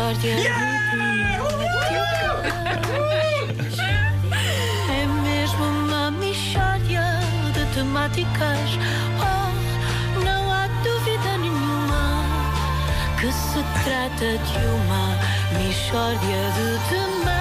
Mixórdia de temáticas. É mesmo uma mixórdia de temáticas. Oh, não há dúvida nenhuma que se trata de uma mixórdia de temáticas.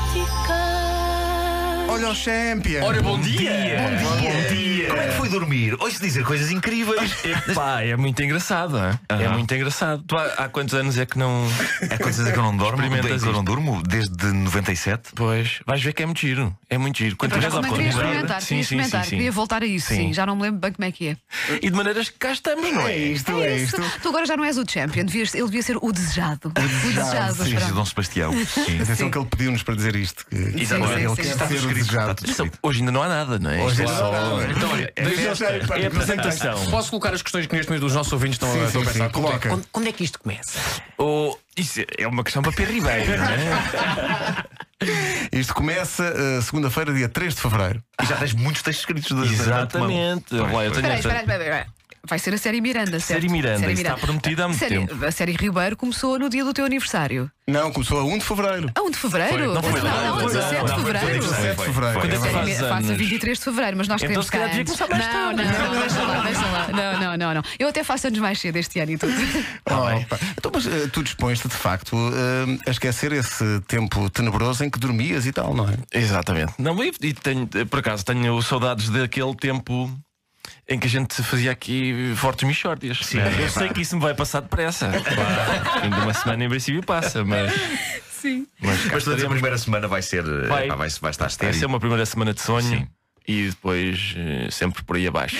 Olha o Champion! Ora, bom dia! Bom dia! Como é que foi dormir? Ouço dizer coisas incríveis. Pá, é muito engraçado, hein? É muito engraçado. Tu há quantos anos é que não. É quantas vezes que eu não dormo? Experimentas Eu não isto? durmo desde 97. Pois, vais ver que é muito giro. É muito giro. Quando tiveres a Também queria oportunidade. experimentar, queria voltar a isso, sim. Já não me lembro bem como é que é. E de maneiras que cá estamos, não é? É isto. Tu agora já não és o champion, ele devia ser o desejado. O desejado. sim. pronto. Dom Sebastião. Sim. Atenção que ele pediu-nos para dizer isto. Que Exato. ele Sim, quer sim. ser o desejado. Então, hoje ainda não há nada, não é? Hoje Isto ainda não há nada. Então, olha, é festa, é apresentação. Posso colocar as questões que neste momento os nossos ouvintes estão a Sim, pensar? coloca. Quando é que isto começa? Isso é uma questão para Pedro Ribeiro, não é? Isto começa segunda-feira, dia 3 de fevereiro. E já tens muitos textos escritos de Exatamente. Olha, eu tenho Espera. Vai ser a série Miranda, certo? Série Miranda, isso está prometida há muito tempo. A série Ribeiro começou no dia do teu aniversário. Não, começou a 1 de fevereiro. A 1 de fevereiro? Não foi, Não, a 17 de fevereiro. 17 de fevereiro. Quando é que Série fazes Faça anos? 23 de fevereiro, mas nós Então, queremos se calhar, devia antes. começar mais tarde. Deixa lá. Não. Eu até faço anos mais cedo este ano e tudo. Opa. Então, mas tu dispões-te de facto a esquecer esse tempo tenebroso em que dormias e tal, não é? Exatamente. Não, e tenho, por acaso tenho saudades daquele tempo em que a gente fazia aqui fortes mixórdias. Sim, eu sei que isso me vai passar depressa. Fim de uma semana em princípio passa, mas. Sim. Mas toda a primeira semana vai ser. Vai. Vai estar Essa é estéril. uma primeira semana de sonho. Sim. E depois sempre por aí abaixo.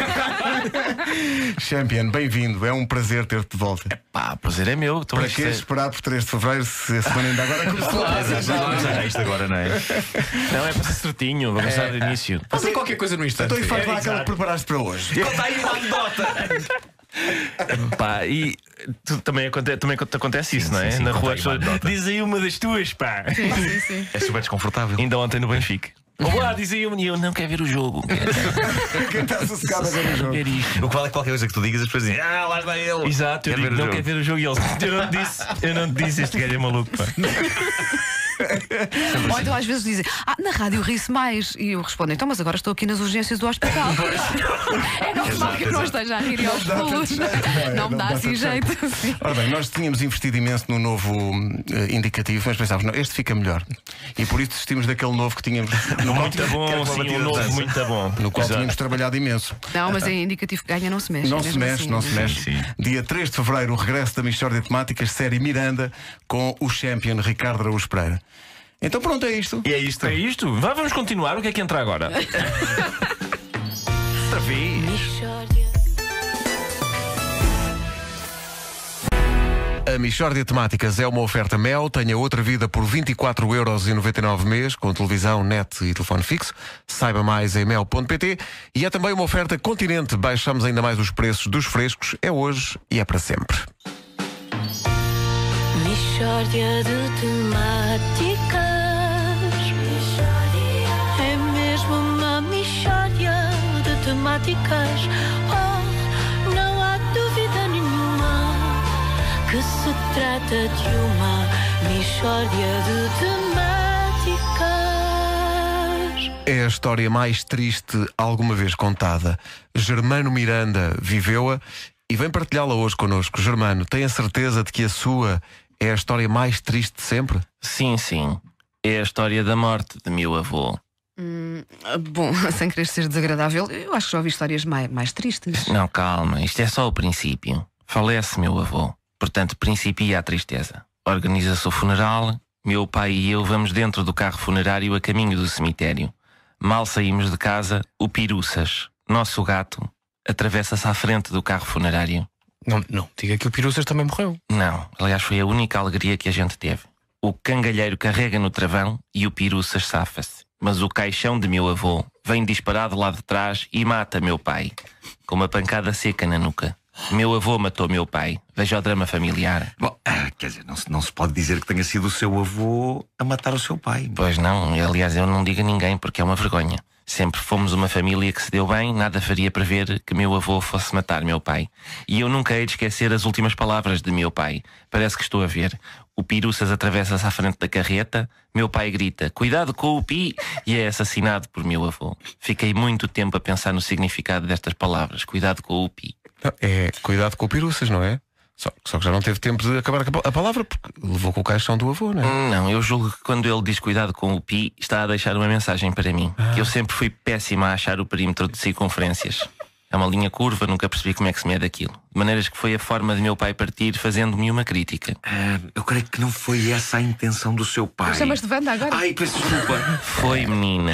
Champion, bem-vindo. É um prazer ter-te de volta. Pá, o prazer é meu. Então Para isto que esperar por 3 de fevereiro se a semana ainda agora começou? Vamos a isto agora, não é? Não, é para ser certinho, vamos começar do início. Fazer qualquer coisa no instante. Então e faz lá aquela que preparaste para hoje. Conta aí uma anedota! Pá, e também te acontece isso, Sim, não é? sim, sim, Na conta rua aí as uma pessoas anedota. diz aí uma das tuas, pá. Sim. É super desconfortável. Ainda ontem no Benfica. Olá, diz aí uma e eu não quero ver o jogo. Quem está sossegado a ver o jogo? Ver isto. O que vale é que qualquer coisa que tu digas, as pessoas dizem: ah, lá está ele. Exato, eu Quer digo, ver o não jogo. quer ver o jogo e ele, eu não te disse, este gajo é maluco, pá. Ou então às vezes dizem, na rádio ri-se mais. E eu respondo, então, mas agora estou aqui nas urgências do hospital. É normal que eu não esteja a rir aos pulos. Não me dá assim jeito. Sim. Ora bem, nós tínhamos investido imenso no novo indicativo, mas pensávamos, não, este fica melhor. E por isso desistimos daquele novo que tínhamos. Muito bom, sim, um novo muito bom. No qual Exato. tínhamos trabalhado imenso. Não, mas é indicativo que ganha, não se mexe. Não é se mesmo mexe, assim. não se mexe. Sim. Dia 3 de fevereiro, o regresso da Mixórdia de Temáticas, série Miranda, com o champion Ricardo Araújo Pereira. Então pronto, é isto. E é isto. É isto? Vamos continuar, o que é que entra agora? Outra vez. Mixórdia. A Mixórdia de Temáticas é uma oferta Mel. Tenha outra vida por 24,99€ mês, com televisão, net e telefone fixo. Saiba mais em mel.pt. E é também uma oferta Continente. Baixamos ainda mais os preços dos frescos. É hoje e é para sempre. Mixórdia de temáticas. É mesmo uma mixórdia de temáticas. Oh, não há dúvida nenhuma que se trata de uma mixórdia de temáticas. É a história mais triste alguma vez contada. Germano Miranda viveu-a e vem partilhá-la hoje connosco. Germano, tem a certeza de que a sua é a história mais triste de sempre? Sim. É a história da morte de meu avô. Bom, sem querer ser desagradável, eu acho que já ouvi histórias mais tristes. Não, calma, isto é só o princípio. Falece meu avô, portanto principia a tristeza. Organiza-se o funeral, meu pai e eu vamos dentro do carro funerário a caminho do cemitério. Mal saímos de casa, o Piruças, nosso gato, atravessa-se à frente do carro funerário. Não, diga que o Piruças também morreu. Não, aliás foi a única alegria que a gente teve. O cangalheiro carrega no travão e o Piruças safa-se. Mas o caixão de meu avô vem disparado lá de trás e mata meu pai, com uma pancada seca na nuca. Meu avô matou meu pai. Veja o drama familiar. Bom, quer dizer, não se pode dizer que tenha sido o seu avô a matar o seu pai. Pois não, aliás eu não digo a ninguém porque é uma vergonha. Sempre fomos uma família que se deu bem, nada faria prever que meu avô fosse matar meu pai. E eu nunca hei de esquecer as últimas palavras de meu pai. Parece que estou a ver. O Piruças atravessa-se à frente da carreta, meu pai grita, cuidado com o Pi, e é assassinado por meu avô. Fiquei muito tempo a pensar no significado destas palavras, cuidado com o Pi. Não, é cuidado com o Piruças, não é? Só que já não teve tempo de acabar a palavra, porque levou com o caixão do avô, não é? Não, eu julgo que quando ele diz cuidado com o Pi, está a deixar uma mensagem para mim. Que eu sempre fui péssima a achar o perímetro de circunferências. É uma linha curva, nunca percebi como é que se mede aquilo. De maneiras que foi a forma de meu pai partir, fazendo-me uma crítica. Eu creio que não foi essa a intenção do seu pai. Chamas-te Wanda agora? Ai, peço desculpa. Foi, menina,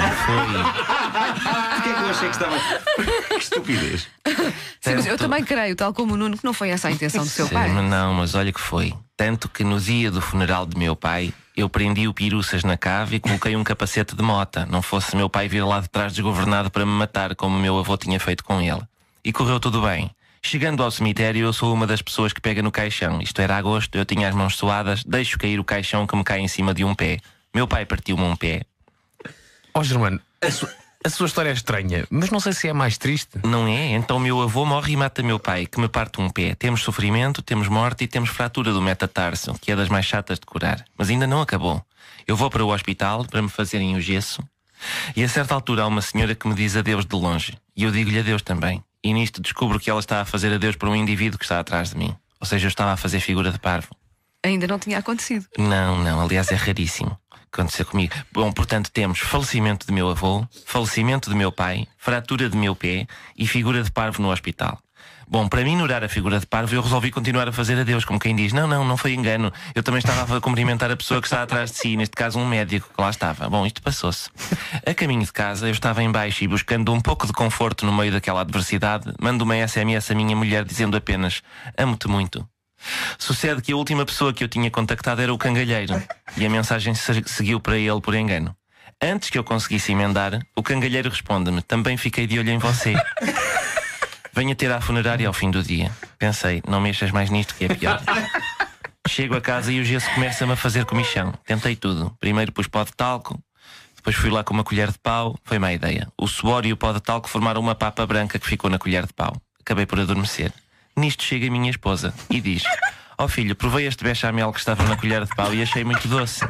foi. Porquê é que eu achei que estava... Que estupidez. Sim, mas eu também creio, tal como o Nuno, que não foi essa a intenção do seu Sim, pai. Não, mas olha que foi. Tanto que no dia do funeral de meu pai, eu prendi o Piruças na cave e coloquei um capacete de mota. Não fosse meu pai vir lá de trás desgovernado para me matar, como o meu avô tinha feito com ele. E correu tudo bem. Chegando ao cemitério, eu sou uma das pessoas que pega no caixão. Isto era agosto, eu tinha as mãos suadas, deixo cair o caixão que me cai em cima de um pé. Meu pai partiu-me um pé. Ó Germano, a sua história é estranha, mas não sei se é mais triste. Não é? Então meu avô morre e mata meu pai, que me parte um pé. Temos sofrimento, temos morte e temos fratura do metatarso, que é das mais chatas de curar. Mas ainda não acabou. Eu vou para o hospital para me fazerem o gesso e a certa altura há uma senhora que me diz adeus de longe. E eu digo-lhe adeus também. E nisto descubro que ela está a fazer adeus para um indivíduo que está atrás de mim. Ou seja, eu estava a fazer figura de parvo. Ainda não tinha acontecido. Não, aliás é raríssimo acontecer comigo. Bom, portanto temos falecimento de meu avô, falecimento de meu pai, fratura de meu pé e figura de parvo no hospital. Bom, para minorar a figura de parvo eu resolvi continuar a fazer adeus, como quem diz, não foi engano. Eu também estava a cumprimentar a pessoa que está atrás de si, neste caso um médico que lá estava. Bom, isto passou-se. A caminho de casa eu estava em baixo e buscando um pouco de conforto no meio daquela adversidade, mando uma SMS à minha mulher dizendo apenas, amo-te muito. Sucede que a última pessoa que eu tinha contactado era o cangalheiro e a mensagem seguiu para ele por engano. Antes que eu conseguisse emendar, o cangalheiro responde-me, também fiquei de olho em você. Venha ter à funerária ao fim do dia. Pensei, não mexas mais nisto que é pior. Chego a casa e o gesso começa-me a fazer comichão. Tentei tudo. Primeiro pus pó de talco, depois fui lá com uma colher de pau. Foi má ideia. O suor e o pó de talco formaram uma papa branca que ficou na colher de pau. Acabei por adormecer. Nisto chega a minha esposa e diz, filho, provei este bechamel que estava na colher de pau e achei muito doce.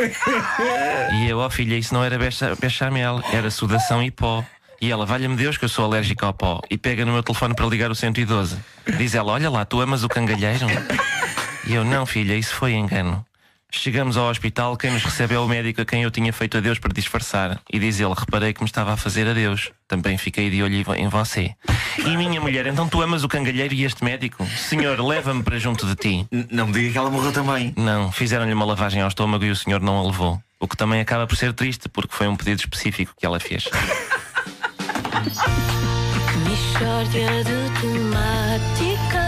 E eu, filha, isso não era bechamel, era sudação e pó. E ela, valha-me Deus que eu sou alérgica ao pó. E pega no meu telefone para ligar o 112. Diz ela, olha lá, tu amas o cangalheiro? E eu, não filha, isso foi engano. Chegamos ao hospital, quem nos recebe é o médico a quem eu tinha feito adeus para disfarçar. E diz ele, reparei que me estava a fazer adeus. Também fiquei de olho em você. E minha mulher, então tu amas o cangalheiro e este médico? Senhor, leva-me para junto de ti. Não me diga que ela morreu também. Não, fizeram-lhe uma lavagem ao estômago e o senhor não a levou. O que também acaba por ser triste, porque foi um pedido específico que ela fez. Mixórdia de temáticas.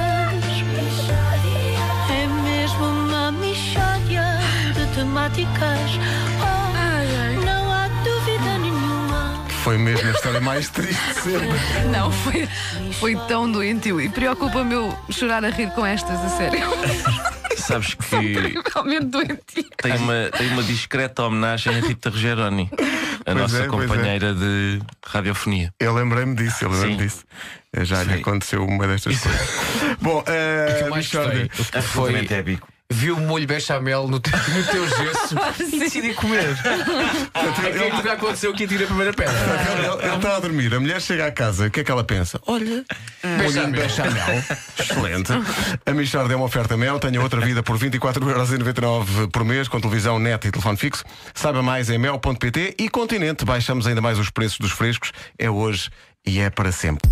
É mesmo uma mixórdia de temáticas. Não há dúvida nenhuma. Foi mesmo a história mais triste de sempre. Não, foi tão doentio e preocupa-me eu chorar a rir com estas, a sério. Sabes que Realmente doentio. tem uma discreta homenagem a Rita Rogeroni, a nossa companheira de radiofonia. Eu lembrei-me disso, Já lhe aconteceu uma destas coisas. Bom, O que eu mais gostei foi Absolutamente épico. vi o molho bechamel no teu gesso e decidi comer. É que aconteceu que atira a primeira pedra. ele está a dormir, a mulher chega à casa, o que é que ela pensa? Olha, molhinho bechamel. Excelente. A Mixórdia é uma oferta Mel, tenha outra vida por 24,99€ por mês, com televisão, net e telefone fixo. Saiba mais em mel.pt e Continente. Baixamos ainda mais os preços dos frescos. É hoje e é para sempre.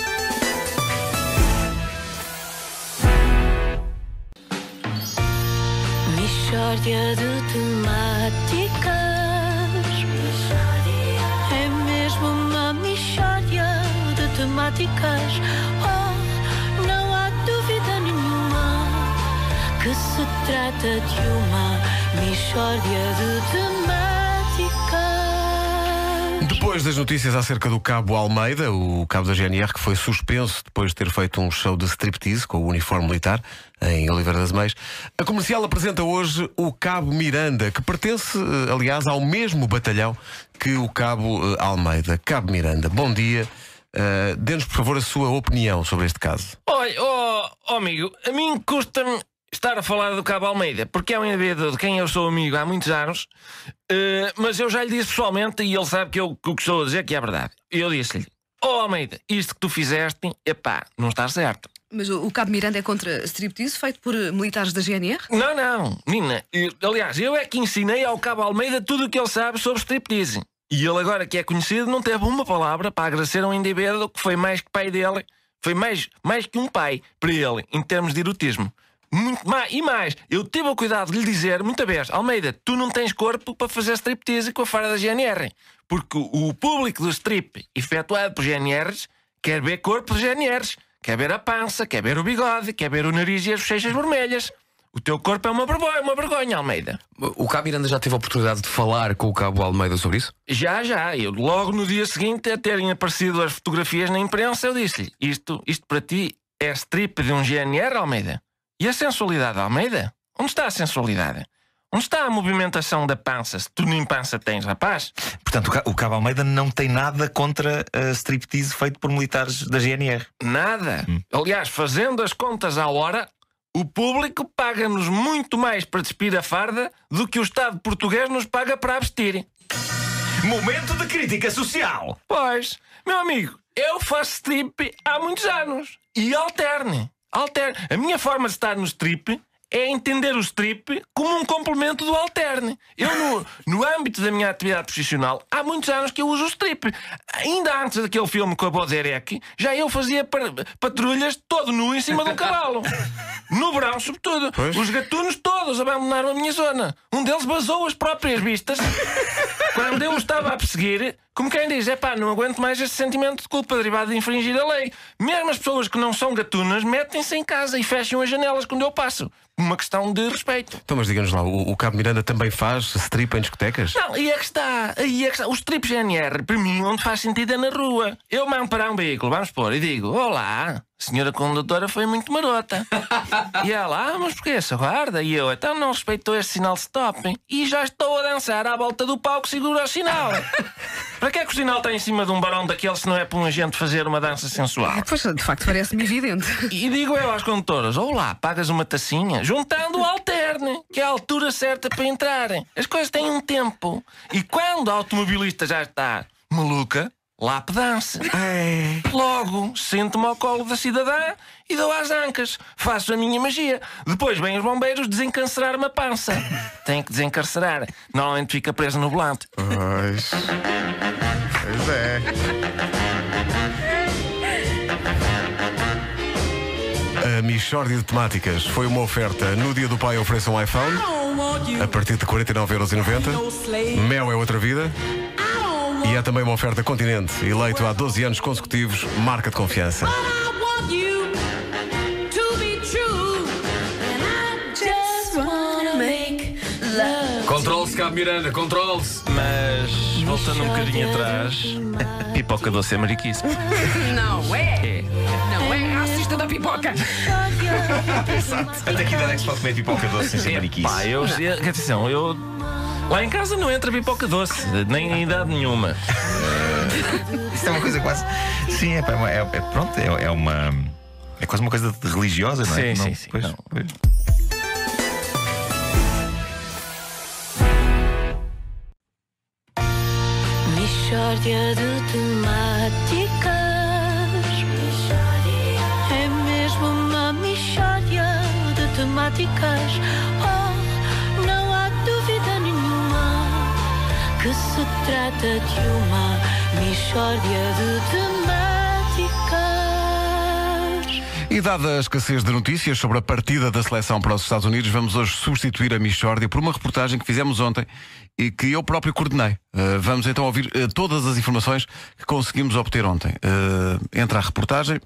Mixórdia de temáticas. É mesmo uma mixórdia de temáticas. Não há dúvida nenhuma que se trata de uma mixórdia de temáticas. Depois das notícias acerca do Cabo Almeida, o cabo da GNR, que foi suspenso depois de ter feito um show de striptease com o uniforme militar em Oliveira das Meias, a Comercial apresenta hoje o Cabo Miranda, que pertence, aliás, ao mesmo batalhão que o Cabo Almeida. Cabo Miranda, bom dia. Dê-nos, por favor, a sua opinião sobre este caso. Olha, amigo, a mim custa-me estar a falar do Cabo Almeida, porque é um indivíduo de quem eu sou amigo há muitos anos, mas eu já lhe disse pessoalmente e ele sabe que o que estou a dizer que é verdade. E eu disse-lhe: Almeida, isto que tu fizeste, não está certo. Mas o Cabo Miranda é contra striptease feito por militares da GNR? Não, Nina. Aliás, eu é que ensinei ao Cabo Almeida tudo o que ele sabe sobre striptease. E ele agora que é conhecido não teve uma palavra para agradecer a um indivíduo que foi mais que pai dele. Foi mais que um pai para ele, em termos de erotismo. E mais, eu tive o cuidado de lhe dizer muita vez: Almeida, tu não tens corpo para fazer striptease com a farda da GNR. Porque o público do strip efetuado por GNRs quer ver corpo de GNRs. Quer ver a pança, quer ver o bigode, quer ver o nariz e as bochechas vermelhas. O teu corpo é uma vergonha, Almeida. O Cabo Miranda já teve a oportunidade de falar com o Cabo Almeida sobre isso? Já. Eu logo no dia seguinte a terem aparecido as fotografias na imprensa, eu disse-lhe: Isto para ti é strip de um GNR, Almeida? E a sensualidade, Almeida? Onde está a sensualidade? Onde está a movimentação da pança, se tu nem pança tens, rapaz? Portanto, o Cabo Almeida não tem nada contra a striptease feito por militares da GNR. Nada. Aliás, fazendo as contas à hora, o público paga-nos muito mais para despir a farda do que o Estado português nos paga para a vestir. Momento de crítica social. Pois, meu amigo, eu faço strip há muitos anos. E alterne. A minha forma de estar no strip é entender o strip como um complemento do alterne. Eu, no âmbito da minha atividade profissional, há muitos anos que eu uso o strip. Ainda antes daquele filme com a Boderek, já eu fazia patrulhas todo nu em cima de um cavalo. No verão, sobretudo. Pois. Os gatunos todos abandonaram a minha zona. Um deles vazou as próprias vistas. Quando eu o estava a perseguir, como quem diz: não aguento mais este sentimento de culpa derivado de infringir a lei. Mesmo as pessoas que não são gatunas metem-se em casa e fecham as janelas quando eu passo. Uma questão de respeito. Então, mas diga-nos lá, o Cabo Miranda também faz strip em discotecas? Não, aí é que está. O strip GNR, para mim, onde faz sentido é na rua. Eu mando parar um veículo, vamos pôr, e digo: olá, a senhora condutora foi muito marota. E ela: mas porquê essa guarda? E eu: então não respeitou este sinal de stop. E já estou a dançar à volta do pau que segura o sinal. Para que é que o sinal está em cima de um barão daqueles se não é para um agente fazer uma dança sensual? Pois, de facto, parece-me evidente. E digo eu às condutoras: olá, pagas uma tacinha? Juntando o alterne, que é a altura certa para entrarem. As coisas têm um tempo. E quando a automobilista já está maluca, lá pedance. Logo, sento-me ao colo da cidadã e dou às ancas. Faço a minha magia. Depois vêm os bombeiros desencarcerar-me a pança. Tem que desencarcerar. Normalmente fica preso no volante. Pois é. A Mixórdia de Temáticas foi uma oferta. No Dia do Pai ofereça um iPhone a partir de 49,90€. Mel é outra vida. E é também uma oferta Continente, eleito há 12 anos consecutivos marca de confiança. Controle-se, Cabo Miranda, controle-se. Mas, voltando um bocadinho atrás, pipoca doce é mariquice. Não é? Não é racista da pipoca. Até que idade é que se pode comer pipoca doce sem ser mariquice? Atenção, lá em casa não entra pipoca doce, nem em idade nenhuma. Isso é uma coisa quase. Sim, pronto, é quase uma coisa religiosa, não é? Sim. Pois. Não. Mixórdia de temáticas. É mesmo uma mixórdia de temáticas. Oh, não há dúvida nenhuma que se trata de uma mixórdia de temáticas. E dada a escassez de notícias sobre a partida da seleção para os Estados Unidos, vamos hoje substituir a Mixórdia por uma reportagem que fizemos ontem e que eu próprio coordenei. Vamos então ouvir todas as informações que conseguimos obter ontem. Entra a reportagem.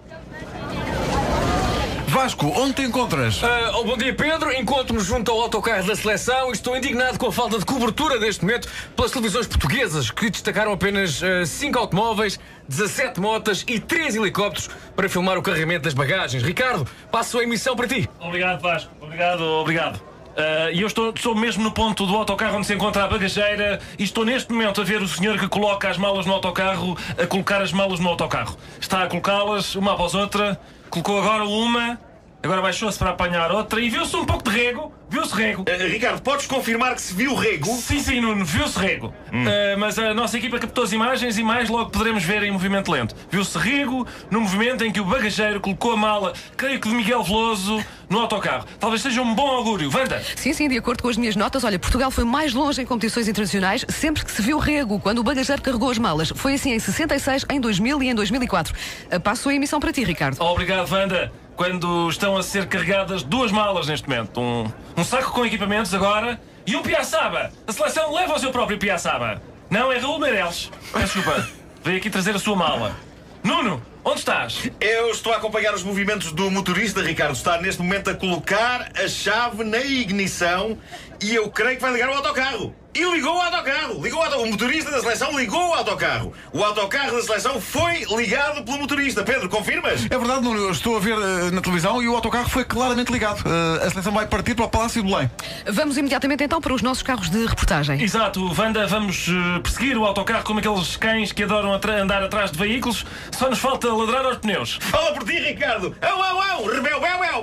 Vasco, onde te encontras? Bom dia, Pedro. Encontro-me junto ao autocarro da seleção e estou indignado com a falta de cobertura neste momento pelas televisões portuguesas, que destacaram apenas 5 automóveis, 17 motas e 3 helicópteros para filmar o carregamento das bagagens. Ricardo, passo a emissão para ti. Obrigado, Vasco. Obrigado. E eu estou mesmo no ponto do autocarro onde se encontra a bagageira e estou neste momento a ver o senhor que coloca as malas no autocarro a colocar as malas no autocarro. Está a colocá-las uma após outra. Colocou agora uma, agora baixou-se para apanhar outra e viu-se um pouco de rego. Viu-se rego. Ricardo, podes confirmar que se viu rego? Sim, Nuno, viu-se rego. Mas a nossa equipa captou as imagens e mais logo poderemos ver em movimento lento. Viu-se rego no movimento em que o bagageiro colocou a mala, creio que de Miguel Veloso, no autocarro. Talvez seja um bom augúrio. Wanda? Sim, de acordo com as minhas notas, olha, Portugal foi mais longe em competições internacionais sempre que se viu rego, quando o bagageiro carregou as malas. Foi assim em 66, em 2000 e em 2004. Passo a emissão para ti, Ricardo. Obrigado, Wanda. Quando estão a ser carregadas 2 malas neste momento. Um saco com equipamentos agora e um piaçaba. A seleção leva o seu próprio piaçaba. Não, é Raul Meireles. Peço desculpa. Veio aqui trazer a sua mala. Nuno, onde estás? Eu estou a acompanhar os movimentos do motorista, Ricardo. Está neste momento a colocar a chave na ignição e eu creio que vai ligar o autocarro. E ligou o autocarro. O motorista da seleção ligou o autocarro. O autocarro da seleção foi ligado pelo motorista. Pedro, confirmas? É verdade, Nuno, eu estou a ver na televisão e o autocarro foi claramente ligado. A seleção vai partir para o Palácio de Belém. Vamos imediatamente então para os nossos carros de reportagem. Exato, Wanda, vamos perseguir o autocarro como aqueles cães que adoram andar atrás de veículos. Só nos falta ladrar aos pneus. Fala por ti, Ricardo. Rebel,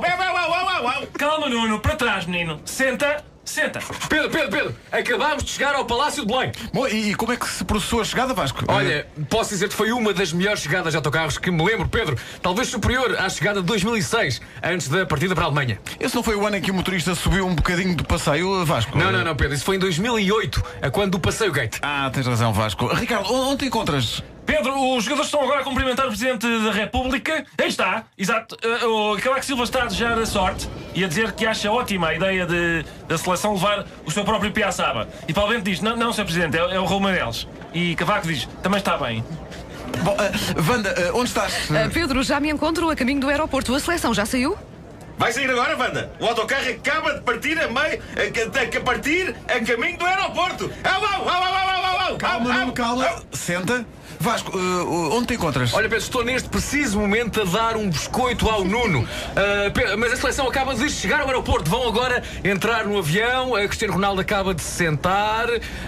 Calma, Nuno, para trás, menino. Senta. Pedro, acabámos de chegar ao Palácio de Belém. Bom, e como é que se processou a chegada, Vasco? Olha, posso dizer que foi uma das melhores chegadas de autocarros que me lembro, Pedro. Talvez superior à chegada de 2006, antes da partida para a Alemanha. Esse não foi o ano em que o motorista subiu um bocadinho do passeio, Vasco? Não, Pedro, isso foi em 2008, a quando do Passeio Gate. Tens razão, Vasco. Ricardo, onde te encontras? Pedro, os jogadores estão agora a cumprimentar o Presidente da República. Aí está, exato. O Cavaco Silva está a desejar a sorte e a dizer que acha ótima a ideia da seleção levar o seu próprio piaçaba. E Paulo Bento diz, não, Sr. Presidente, é o Raul Meireles. E Cavaco diz, também está bem. Bom, Wanda, onde estás? Pedro, já me encontro a caminho do aeroporto. A seleção já saiu? Vai sair agora, Wanda? O autocarro acaba de partir a caminho do aeroporto. Calma. Senta. Vasco, onde te encontras? Olha, Pedro, estou neste preciso momento a dar um biscoito ao Nuno. Pedro, mas a seleção acaba de chegar ao aeroporto. Vão agora entrar no avião. Cristiano Ronaldo acaba de se sentar.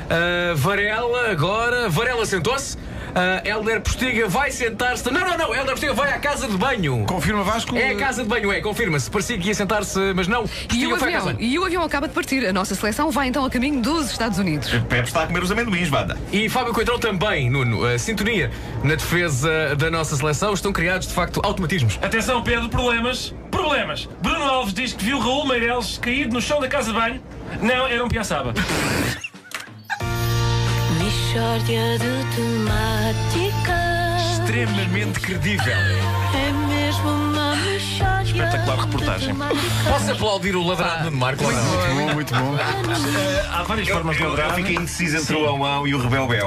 Varela sentou-se. Hélder Postiga vai sentar-se. Não, Hélder Postiga vai à casa de banho. Confirma, Vasco? É a casa de banho, confirma-se. Parecia que ia sentar-se, mas não. E o avião acaba de partir. A nossa seleção vai então a caminho dos Estados Unidos. Pepe está a comer os amendoins, Wanda. E Fábio Coentrão também, Nuno. Sintonia na defesa da nossa seleção. Estão criados, de facto, automatismos. Atenção, Pedro, problemas. Bruno Alves diz que viu Raul Meireles caído no chão da casa de banho. Não, era um piaçaba. Mixórdia de temáticas. Extremamente credível. É mesmo uma mixórdia. Espetacular reportagem. Posso aplaudir o ladrado de Marco? Muito bom. Há várias formas de ladrar. Eu fiquei indeciso entre o Auão e o Rebel-Bel.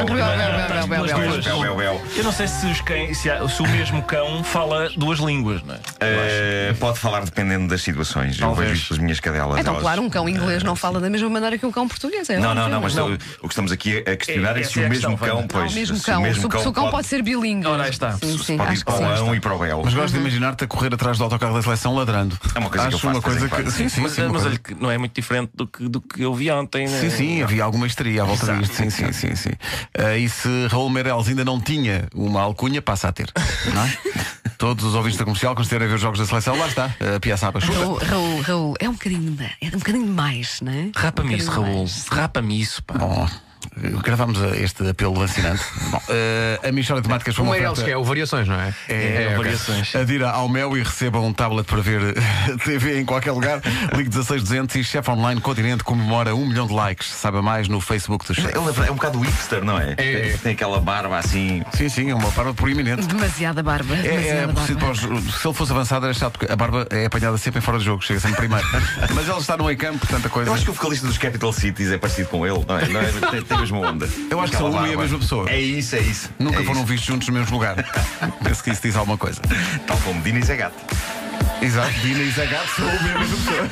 Eu não sei se o mesmo cão fala 2 línguas, não é? Pode falar dependendo das situações. Eu vejo isto pelas minhas cadelas. Então, claro, um cão inglês não fala da mesma maneira que um cão português. Não, mas o que estamos aqui a questionar é se o mesmo cão, pois. O cão pode ser bilingue. Ora, aí está. Sim, pode ir para o Auão e para o Bel. Mas gosto de imaginar-te a correr atrás do autocarro da seleção ladrando. É uma coisa que eu faço. Uma coisa que... Sim, Mas olha que não é muito diferente do que eu vi ontem. Sim, havia alguma histeria à volta disto. Sim. E se Raul Meireles ainda não tinha uma alcunha, passa a ter. Não é? Todos os ouvintes da Comercial, quando estiverem a ver os jogos da seleção, lá está, a piaçaba. Raul, é um bocadinho demais, não é? Rapa-me isso, Raul. Rapa-me isso, pá. Bom, gravamos este apelo assinante. Bom, a Mixórdia de Temáticas foi uma oferta... que é o Variações, não é? Variações. Adira ao Mel e receba um tablet para ver TV em qualquer lugar. Ligue 16200 e Chef Online Continente comemora 1 milhão de likes. Saiba mais no Facebook do Chef. Ele é um bocado hipster, não é? Tem aquela barba assim. Sim, é uma barba proeminente. Demasiada barba. Se ele fosse avançado, era chato, porque a barba é apanhada sempre em fora de jogo, chega sempre primeiro. Mas ele está no meio-campo, portanto a coisa. Eu acho que o vocalista dos Capital Cities é parecido com ele, não é? Tem a mesma onda. Eu acho que são uma e a mesma pessoa. É isso. Nunca foram vistos juntos no mesmo lugar. Penso que isso diz alguma coisa. Tal como Dina e Zé Gato. Exato, Dina e Zé Gato são uma e a mesma pessoa.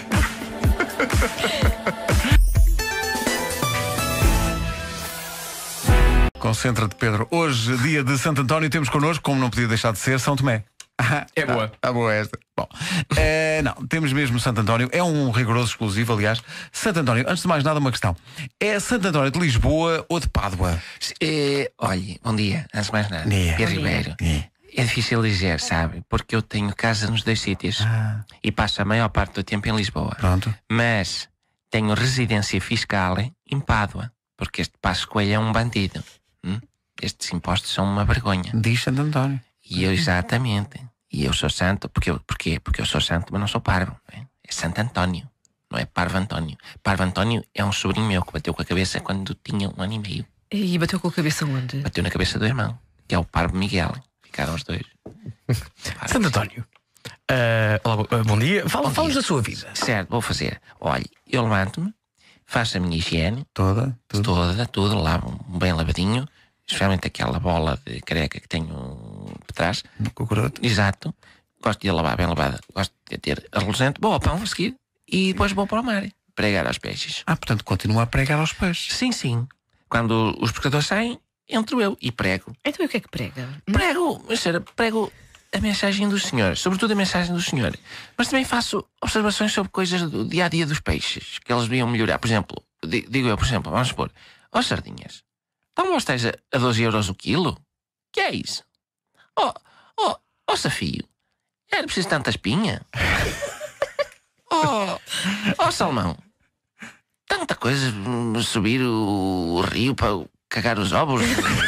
Concentra-te, Pedro. Hoje, dia de Santo António, temos connosco, como não podia deixar de ser, São Tomé. É boa. Boa esta. Bom, não, temos mesmo Santo António. É um rigoroso exclusivo, aliás. Santo António, antes de mais nada, uma questão. É Santo António de Lisboa ou de Pádua? Olha, bom dia, antes de mais nada. Dia. Pedro Ribeiro. É difícil dizer, sabe? Porque eu tenho casa nos 2 sítios e passo a maior parte do tempo em Lisboa. Pronto. Mas tenho residência fiscal em Pádua, porque este Passos Coelho é um bandido. Estes impostos são uma vergonha. Diz Santo António. E eu, exatamente. E eu sou santo, porquê? Porque eu sou santo, mas não sou parvo. É Santo António, não é Parvo António. Parvo António é um sobrinho meu que bateu com a cabeça quando tinha 1 ano e meio. E bateu com a cabeça onde? Bateu na cabeça do irmão, que é o Parvo Miguel. Ficaram os dois. Santo António. Olá, bom dia. Fala-nos da sua vida. Certo, vou fazer. Olha, eu levanto-me, faço a minha higiene, tudo lá, bem lavadinho, especialmente aquela bola de careca que tenho por trás. No cocoroto. Exato. Gosto de a lavar bem lavada, gosto de ter a reluzente. Vou ao pão a seguir e depois vou para o mar pregar aos peixes. Portanto, continua a pregar aos peixes. Sim, sim. Quando os pescadores saem, entro eu e prego. Então e o que é que prega? Prego a mensagem do Senhor, sobretudo a mensagem do Senhor. Mas também faço observações sobre coisas do dia-a-dia dos peixes, que eles deviam melhorar. Por exemplo, vamos supor, sardinhas, estão vocês a 12 euros o quilo? Que é isso? Safio, era preciso tanta espinha? Salmão, tanta coisa, subir o rio para cagar os ovos.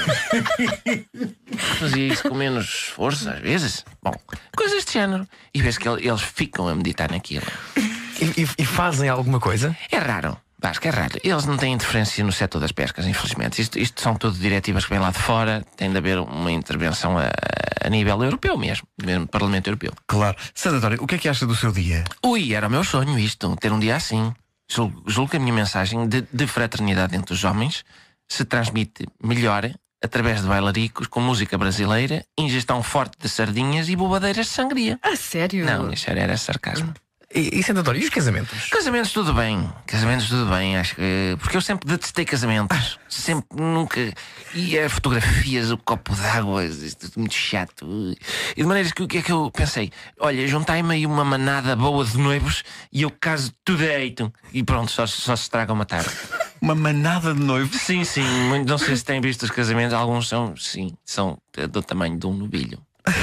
Fazia isso com menos força às vezes. Bom, coisas deste género. E vês que eles ficam a meditar naquilo. E fazem alguma coisa? É raro, Vasco, é raro. Eles não têm interferência no setor das pescas, infelizmente. Isto são tudo diretivas que vêm lá de fora. Tem de haver uma intervenção a nível europeu mesmo Parlamento Europeu. Claro. Santo António, o que é que acha do seu dia? Era o meu sonho isto, ter um dia assim. Julgo que a minha mensagem de fraternidade entre os homens se transmite melhor através de bailaricos com música brasileira, ingestão forte de sardinhas e bobadeiras de sangria. A sério? Não, isso era sarcasmo. E Santo António, e os casamentos? Casamentos tudo bem, acho que... Porque eu sempre detestei casamentos. Sempre, nunca... E as fotografias, o copo d'água, isto muito chato. E de maneiras que o que é que eu pensei? Olha, juntai-me aí uma manada boa de noivos e eu caso tudo direito. E pronto, só se estraga uma tarde. Uma manada de noivos? Sim, não sei se têm visto os casamentos. Alguns são do tamanho de um novilho.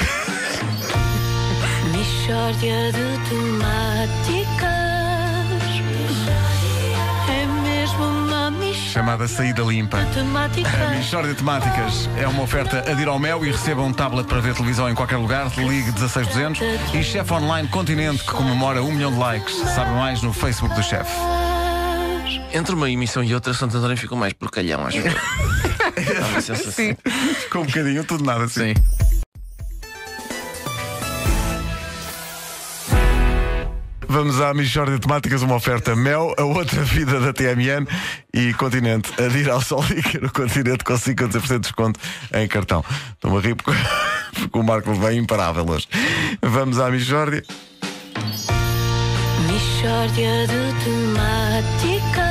Mixórdia de temáticas. É mesmo uma mixórdia Chamada Saída Limpa. de temáticas. A Mixórdia de Temáticas é uma oferta Adira ao Mel e receba um tablet para ver televisão em qualquer lugar. Ligue 16200 e Chefe Online Continente, que comemora 1 milhão de likes. Sabe mais no Facebook do chefe. Entre uma emissão e outra, Santo António ficou mais porcalhão, acho. Dá uma sensação. Sim. Com um bocadinho, tudo nada assim. Sim. Vamos à Mixórdia de Temáticas, uma oferta Mel, a outra vida da TMN e Continente. Adira ao Sol Líquido, Continente com 50% de desconto em cartão. Estou-me a rir porque o Marco vem imparável hoje. Vamos à Mixórdia. Mixórdia de temáticas.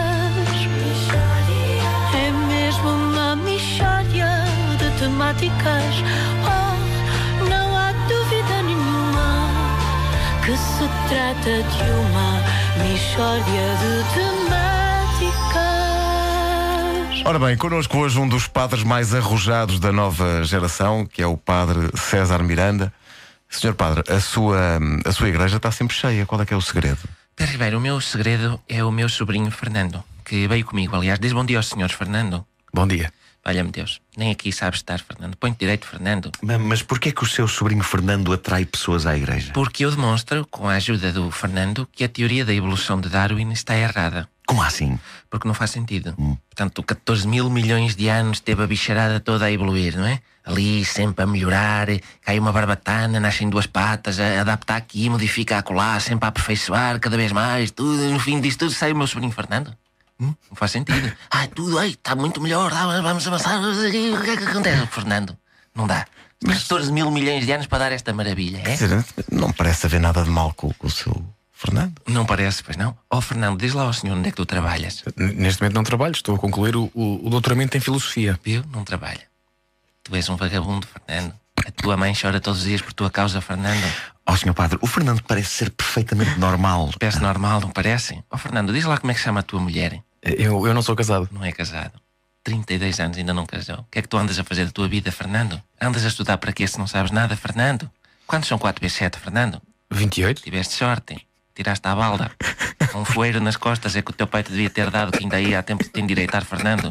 É mesmo uma mixórdia de temáticas. Oh, não há dúvida nenhuma que se trata de uma mixórdia de temáticas. Ora bem, connosco hoje um dos padres mais arrojados da nova geração, que é o padre César Miranda. Senhor Padre, a sua igreja está sempre cheia. Qual é que é o segredo? Pedro Ribeiro, o meu segredo é o meu sobrinho Fernando, que veio comigo, aliás. Diz bom dia aos senhores, Fernando. Bom dia. Valha-me Deus, nem aqui sabes estar, Fernando. Põe-te direito, Fernando. Mas porquê que o seu sobrinho Fernando atrai pessoas à igreja? Porque eu demonstro, com a ajuda do Fernando, que a teoria da evolução de Darwin está errada. Como assim? Porque não faz sentido. Portanto, 14 mil milhões de anos teve a bicharada toda a evoluir, não é? Ali, sempre a melhorar, cai uma barbatana, nascem 2 patas, a adaptar aqui, modifica acolá, sempre a aperfeiçoar, cada vez mais, tudo. No fim disto tudo sai o meu sobrinho Fernando. Não faz sentido. Tudo, está muito melhor, vamos avançar. O que é que acontece, Fernando? Não dá. 14 mil milhões de anos para dar esta maravilha, é? Quer dizer, não parece haver nada de mal com o seu Fernando. Não parece, pois não? Fernando, diz lá ao senhor onde é que tu trabalhas. Neste momento não trabalho, estou a concluir o doutoramento em Filosofia. Viu? Não trabalha. Tu és um vagabundo, Fernando. A tua mãe chora todos os dias por tua causa, Fernando. Senhor Padre, o Fernando parece ser perfeitamente normal. Parece normal, não parece? Fernando, diz lá como é que chama a tua mulher. Eu não sou casado. Não é casado. 32 anos ainda não casou. O que é que tu andas a fazer da tua vida, Fernando? Andas a estudar para quê se não sabes nada, Fernando? Quantos são 4 vezes 7, Fernando? 28? Tiveste sorte. Tiraste a balda. Um foeiro nas costas é que o teu pai te devia ter dado, que ainda aí há tempo de te endireitar, Fernando.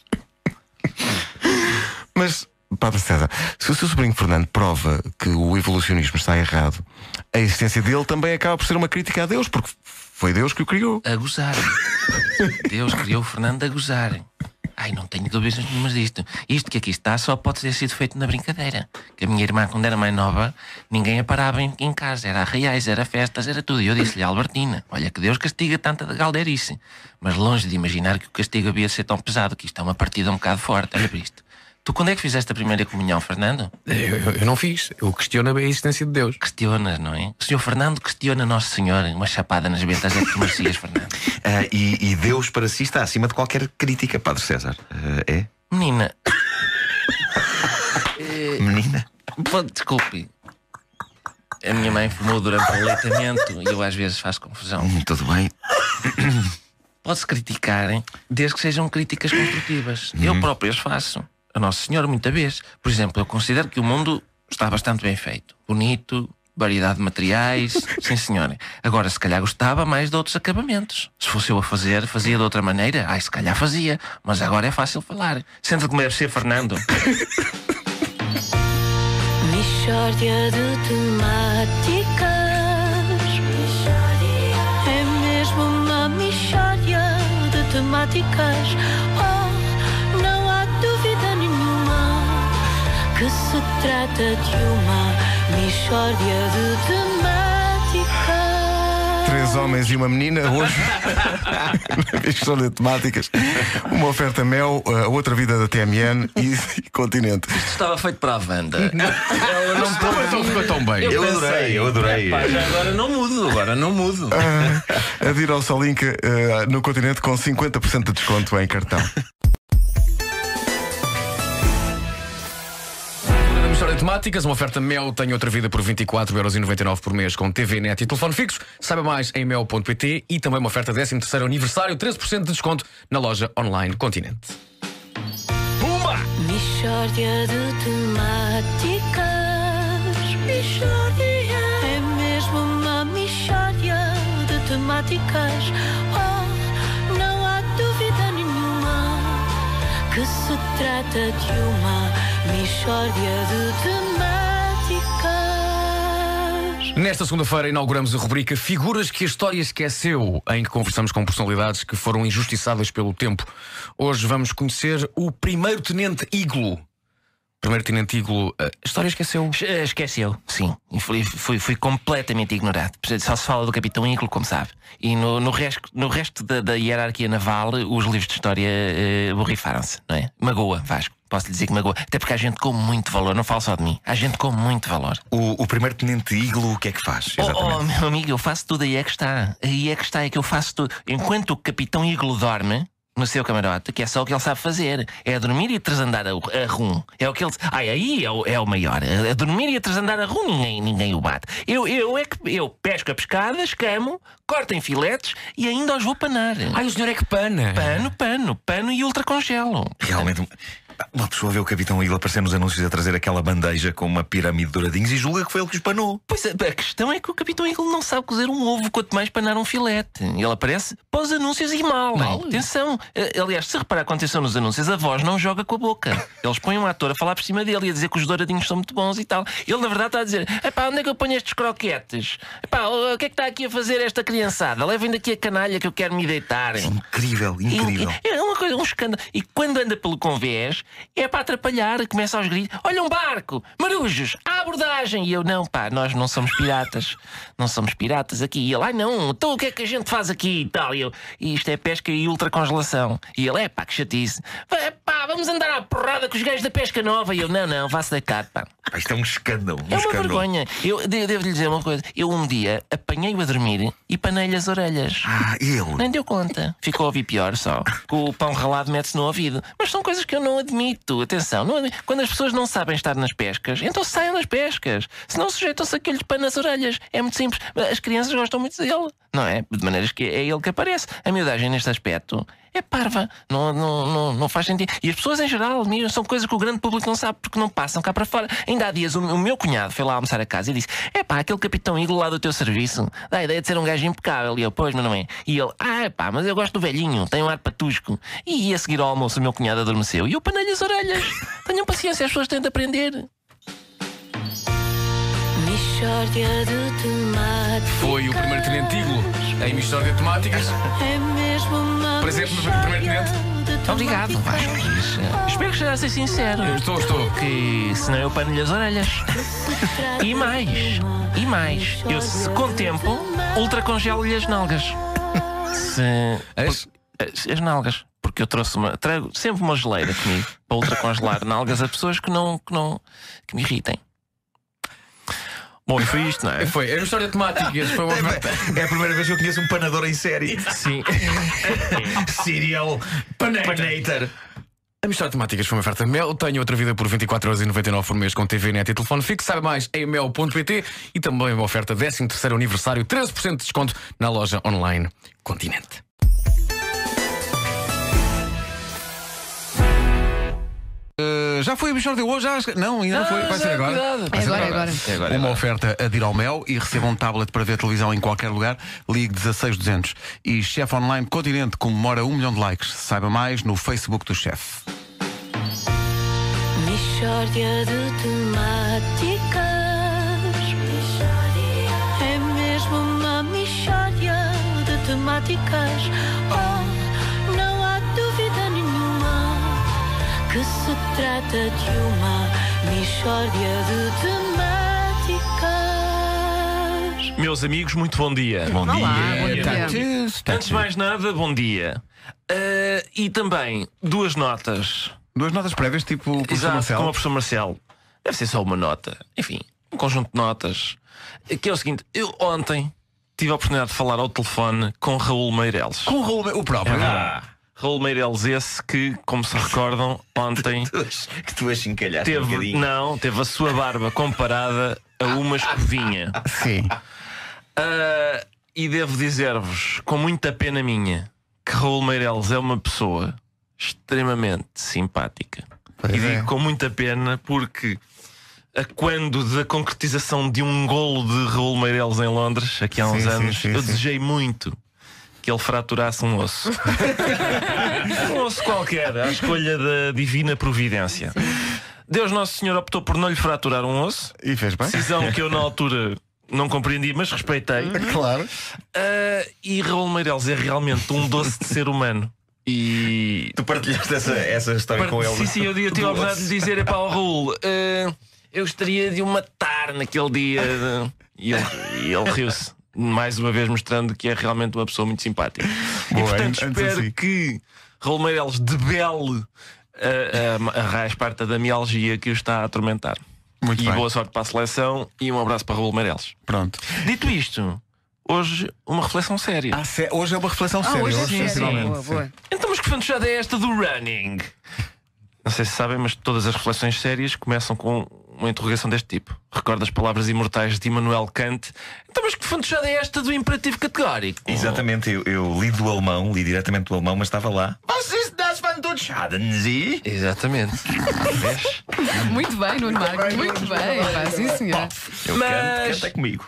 Mas, Padre César, se o seu sobrinho Fernando prova que o evolucionismo está errado, a existência dele também acaba por ser uma crítica a Deus, porque foi Deus que o criou. A gozar. Deus criou o Fernando a gozar. Ai, não tenho dúvidas nenhumas disto. Isto que aqui está só pode ter sido feito na brincadeira. Que a minha irmã, quando era mais nova, ninguém a parava em casa. Era arraiais, era festas, era tudo. E eu disse-lhe, Albertina, olha que Deus castiga tanta galdeirice. Mas longe de imaginar que o castigo havia de ser tão pesado, que isto é uma partida um bocado forte. Olha para isto. Tu quando é que fizeste a primeira comunhão, Fernando? Eu não fiz. Eu questiono a existência de Deus. Questionas, não é? O senhor Fernando questiona Nosso Senhor. Uma chapada nas ventas é que tu merecias, Fernando. E Deus para si está acima de qualquer crítica, Padre César. É? Menina. Menina? Desculpe. A minha mãe fumou durante o aleitamento e eu às vezes faço confusão. Tudo bem. Pode-se criticar, hein? Desde que sejam críticas construtivas. Eu próprio as faço. A Nosso Senhor, muita vez. Por exemplo, eu considero que o mundo está bastante bem feito. Bonito, variedade de materiais. Sim, senhora. Agora, se calhar gostava mais de outros acabamentos. Se fosse eu a fazer, fazia de outra maneira. Ai, se calhar fazia. Mas agora é fácil falar. Senta como deve ser, Fernando. Mixórdia de temáticas. É mesmo uma mixórdia de temáticas. Oh, não há dúvida nenhuma que se trata de uma mixórdia de temáticas. 3 homens e uma menina hoje. Mixórdia de temáticas. Uma oferta Mel, a outra vida da TMN e Continente. Isto estava feito para a Wanda. Ela não ficou tão bem. Eu adorei. Pá, já agora não mudo. Adira ao Solink no Continente com 50% de desconto em cartão. História de temáticas, uma oferta Mel tem outra vida por 24,99€ por mês com TV, net e telefone fixo. Saiba mais em mel.pt e também uma oferta 13º aniversário, 13% de desconto na loja online Continente. Pumba! Mixórdia de temáticas. É mesmo uma mixórdia de temáticas. Oh, não há dúvida nenhuma que se trata de uma mixórdia de temáticas. Nesta segunda-feira inauguramos a rubrica Figuras que a História Esqueceu, em que conversamos com personalidades que foram injustiçadas pelo tempo. Hoje vamos conhecer o primeiro-tenente Iglo. Primeiro-tenente Iglo, a história esqueceu? Esqueceu, sim. Fui completamente ignorado. Só se fala do Capitão Iglo, como sabe. E no resto da hierarquia naval, os livros de história borrifaram-se, não é? Magoa, Vasco. Posso lhe dizer que magoa. Até porque há gente com muito valor. Não falo só de mim. Há gente com muito valor. O primeiro-tenente Iglo, o que é que faz? Exatamente. Oh, meu amigo, eu faço tudo. Aí é que está. Aí é que está. É que eu faço tudo. Enquanto o Capitão Iglo dorme no seu camarote, que é só o que ele sabe fazer, é dormir e transandar a rum. É o que ele... aí é o maior. A dormir e a transandar a rum, ninguém o bate. Eu pesco a pescada, escamo, corto em filetes e ainda os vou panar. Ai, o senhor é que pana. Pano e ultracongelo. Realmente, uma pessoa vê o Capitão Iglo aparecer nos anúncios a trazer aquela bandeja com uma pirâmide de douradinhos e julga que foi ele que os panou. Pois a questão é que o Capitão Iglo não sabe cozer um ovo, quanto mais panar um filete. Ele aparece para os anúncios e mal. Atenção. Aliás, se reparar com atenção nos anúncios, a voz não joga com a boca. Eles põem um ator a falar por cima dele e a dizer que os douradinhos são muito bons e tal. Ele, na verdade, está a dizer: epá, onde é que eu ponho estes croquetes? Epá, o que é que está aqui a fazer esta criançada? Levem daqui a canalha que eu quero me deitar. Incrível. É uma coisa, um escândalo. E quando anda pelo convés, é para atrapalhar, começa aos gritos: olha um barco, marujos, à abordagem. E eu: não, pá, nós não somos piratas. Não somos piratas aqui. E ele: ai não, então o que é que a gente faz aqui e tal? E isto é pesca e ultracongelação. E ele: é pá, que chatice. Pá, vamos andar à porrada com os gajos da pesca nova. E eu: não, vá-se deitar, pá. Isto é um escândalo. É uma vergonha. Eu devo-lhe dizer uma coisa. Eu um dia apanhei-o a dormir e panei-lhe as orelhas. Ele? Nem deu conta. Ficou a ouvir pior só. Com o pão ralado mete-se no ouvido. Mas são coisas que eu não admito. Atenção, não admito. Quando as pessoas não sabem estar nas pescas, então saiam das pescas. Senão sujeitam-se a que eu lhe pano nas orelhas. É muito simples. As crianças gostam muito dele, não é? De maneiras que é ele que aparece. A miudagem neste aspecto é parva. Não faz sentido. E as pessoas em geral mesmo, são coisas que o grande público não sabe porque não passam cá para fora. Ainda há dias o meu cunhado foi lá almoçar a casa e disse: aquele Capitão Iglo lá do teu serviço dá a ideia de ser um gajo impecável. E eu: pois, mas não é. E ele: mas eu gosto do velhinho, tem um ar patusco. E a seguir ao almoço o meu cunhado adormeceu e eu panei-lhe as orelhas. Tenham paciência, as pessoas têm de aprender. Mixórdia de temáticas. Foi o primeiro tenente Iglo em Mixórdia de Temáticas. É mesmo uma Por exemplo, no primeiro tenente. Obrigado, Vasco. Espero que esteja a ser sincero. Eu estou. Que senão eu pano-lhe as orelhas. E mais. Eu, se com tempo, ultracongelo-lhe as nalgas. As nalgas. Porque eu trago sempre uma geleira comigo para ultracongelar nalgas a pessoas que me irritem. Bom, e foi isto, não é? Foi. É uma história de temáticas. Foi uma... É a primeira vez que eu conheço um panador em série. Sim. Serial Panator. A Mistória de Temáticas foi uma oferta Mel. Tenho outra vida por 24,99€ por mês com TV, net e telefone fixo. Saiba mais em mel.pt. E também uma oferta 13º aniversário, 13% de desconto na loja online Continente. Já foi o bicho de hoje? Não, ainda não foi. Vai ser agora. É agora. Uma oferta a Dir ao Mel e receba um tablet para ver televisão em qualquer lugar. Ligue 16200. E Chef Online Continente comemora 1 milhão de likes. Saiba mais no Facebook do Chef. Mixórdia de temáticas. É mesmo uma mixórdia de temáticas. Oh, não há dúvida nenhuma que se trata de uma mixórdia de temáticas. Meus amigos, muito bom dia. Bom dia. Olá, bom dia. Antes de mais nada, bom dia. E também duas notas. Duas notas prévias, tipo o professor Exato, Marcelo. como o professor Marcelo. Deve ser só uma nota. Enfim, um conjunto de notas. Que é o seguinte: eu ontem tive a oportunidade de falar ao telefone com Raul Meireles. Com o próprio. Raul Meireles, esse que, como se recordam, ontem Que tu achincalhaste um bocadinho. teve a sua barba comparada a uma escovinha. Sim. E devo dizer-vos, com muita pena minha, que Raul Meireles é uma pessoa extremamente simpática. Pois E é. digo com muita pena porque, a quando da concretização de um golo de Raul Meireles em Londres, aqui há uns anos, eu desejei muito que ele fraturasse um osso. Um osso qualquer, à escolha da divina providência. Deus Nosso Senhor optou por não lhe fraturar um osso. E fez bem. Decisão que eu na altura não compreendi, mas respeitei. Claro. E Raul Meireles é realmente um doce de ser humano. E Tu partilhaste essa história com ele. sim, eu tive a oportunidade de lhe dizer: epá, ó Raul, eu gostaria de o matar naquele dia. E ele riu-se, mais uma vez mostrando que é realmente uma pessoa muito simpática. E Boa, portanto antes espero assim. que Raul Meireles debele a raiz parte da mialgia que o está a atormentar. Muito E bem. boa sorte para a seleção e um abraço para Raul Meireles. Pronto. Dito isto, hoje uma reflexão séria. Hoje é uma reflexão séria. Hoje é Hoje, sério. finalmente, Boa, sim. boa. Então, mas que fantochada é esta do running? Não sei se sabem, mas todas as reflexões sérias começam com uma interrogação deste tipo. Recorda as palavras imortais de Immanuel Kant. Então, mas que fantochada é esta do imperativo categórico? Exatamente, eu li do alemão, li diretamente do alemão, mas estava lá. Was ist das Fantochaden Sie? Exatamente. Vês? Muito bem, Nuno Marco. Muito bem. Pá, sim, senhor. Eu Mas- canta comigo.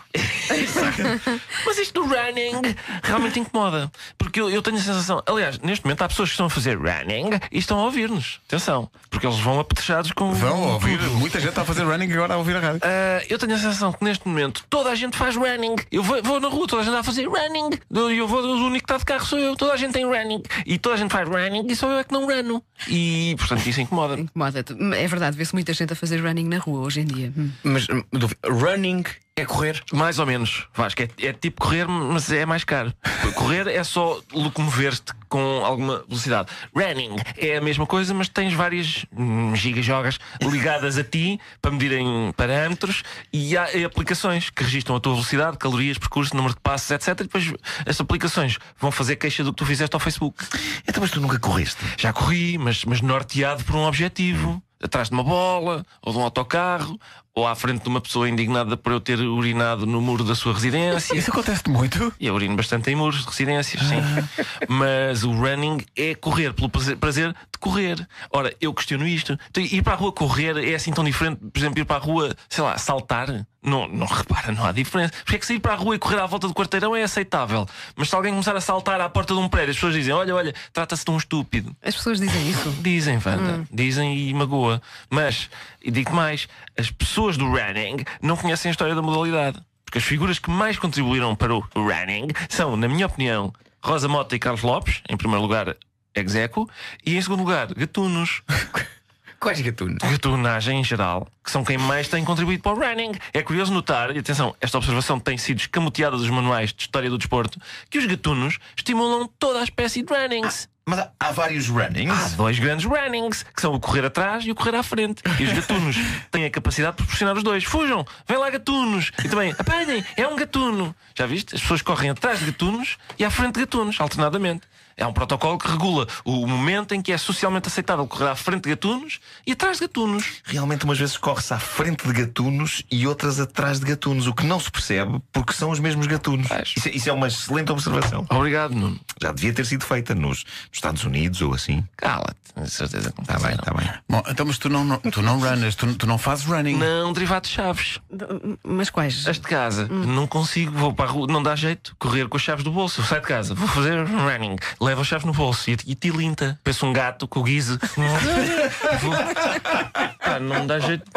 Mas isto do running realmente incomoda. Porque eu tenho a sensação. Aliás, neste momento há pessoas que estão a fazer running e estão a ouvir-nos. Atenção, porque eles vão apetrechados com. Vão ouvir. Muita gente está a fazer running agora a ouvir a rádio. Eu tenho a sensação que neste momento toda a gente faz running. Eu vou na rua, toda a gente está a fazer running. O único que está de carro sou eu. Toda a gente tem running. E toda a gente faz running e só eu é que não rano. E portanto isso incomoda. Incomoda-te. É verdade, vê-se muita gente a fazer running na rua hoje em dia. Mas running é correr. Mais ou menos, Vasco. É tipo correr, mas é mais caro. Correr é só locomover-te com alguma velocidade. Running é a mesma coisa, mas tens várias gigajogas ligadas a ti para medirem parâmetros e há aplicações que registram a tua velocidade, calorias, percurso, número de passos, etc. E depois essas aplicações vão fazer queixa do que tu fizeste ao Facebook. Então, mas tu nunca correste? Já corri, mas norteado por um objetivo. Atrás de uma bola, ou de um autocarro, Ou à frente de uma pessoa indignada por eu ter urinado no muro da sua residência. Isso acontece muito? E eu urino bastante em muros de residências, sim. Mas o running é correr pelo prazer de correr. Ora, eu questiono isto. Então, ir para a rua correr é assim tão diferente, por exemplo, ir para a rua, sei lá, saltar? Não repara, não há diferença. Porque é que sair para a rua e correr à volta do quarteirão é aceitável. Mas se alguém começar a saltar à porta de um prédio, as pessoas dizem: olha, trata-se de um estúpido. As pessoas dizem isso? Dizem, Wanda. Dizem e magoa. Mas, e digo mais, as pessoas do running não conhecem a história da modalidade. Porque as figuras que mais contribuíram para o running são, na minha opinião, Rosa Mota e Carlos Lopes, em primeiro lugar, Execo, e em segundo lugar, gatunos. Quais gatunos? Gatunagem em geral, que são quem mais tem contribuído para o running. É curioso notar, e atenção, esta observação tem sido escamoteada dos manuais de história do desporto, que os gatunos estimulam toda a espécie de runnings. Mas há vários runnings. Há dois grandes runnings, que são o correr atrás e o correr à frente. E os gatunos têm a capacidade de proporcionar os dois. Fujam, vem lá gatunos. E também, apanhem, é um gatuno. Já viste? As pessoas correm atrás de gatunos e à frente de gatunos, alternadamente. É um protocolo que regula o momento em que é socialmente aceitável correr à frente de gatunos e atrás de gatunos. Realmente, umas vezes corre-se à frente de gatunos e outras atrás de gatunos, o que não se percebe porque são os mesmos gatunos. Isso é uma excelente observação. Obrigado, Nuno. Já devia ter sido feita nos Estados Unidos ou assim. Cala-te, com certeza que não Está bem, não. está bem. Bom, então, mas tu não runas, tu não fazes running. Não, derivado de chaves. Mas quais? As de casa. Não consigo, vou para a rua, não dá jeito. Correr com as chaves do bolso. Eu saio de casa, vou fazer running. Levo as chaves no bolso e tilinta. Penso um gato com o guise. Não dá jeito.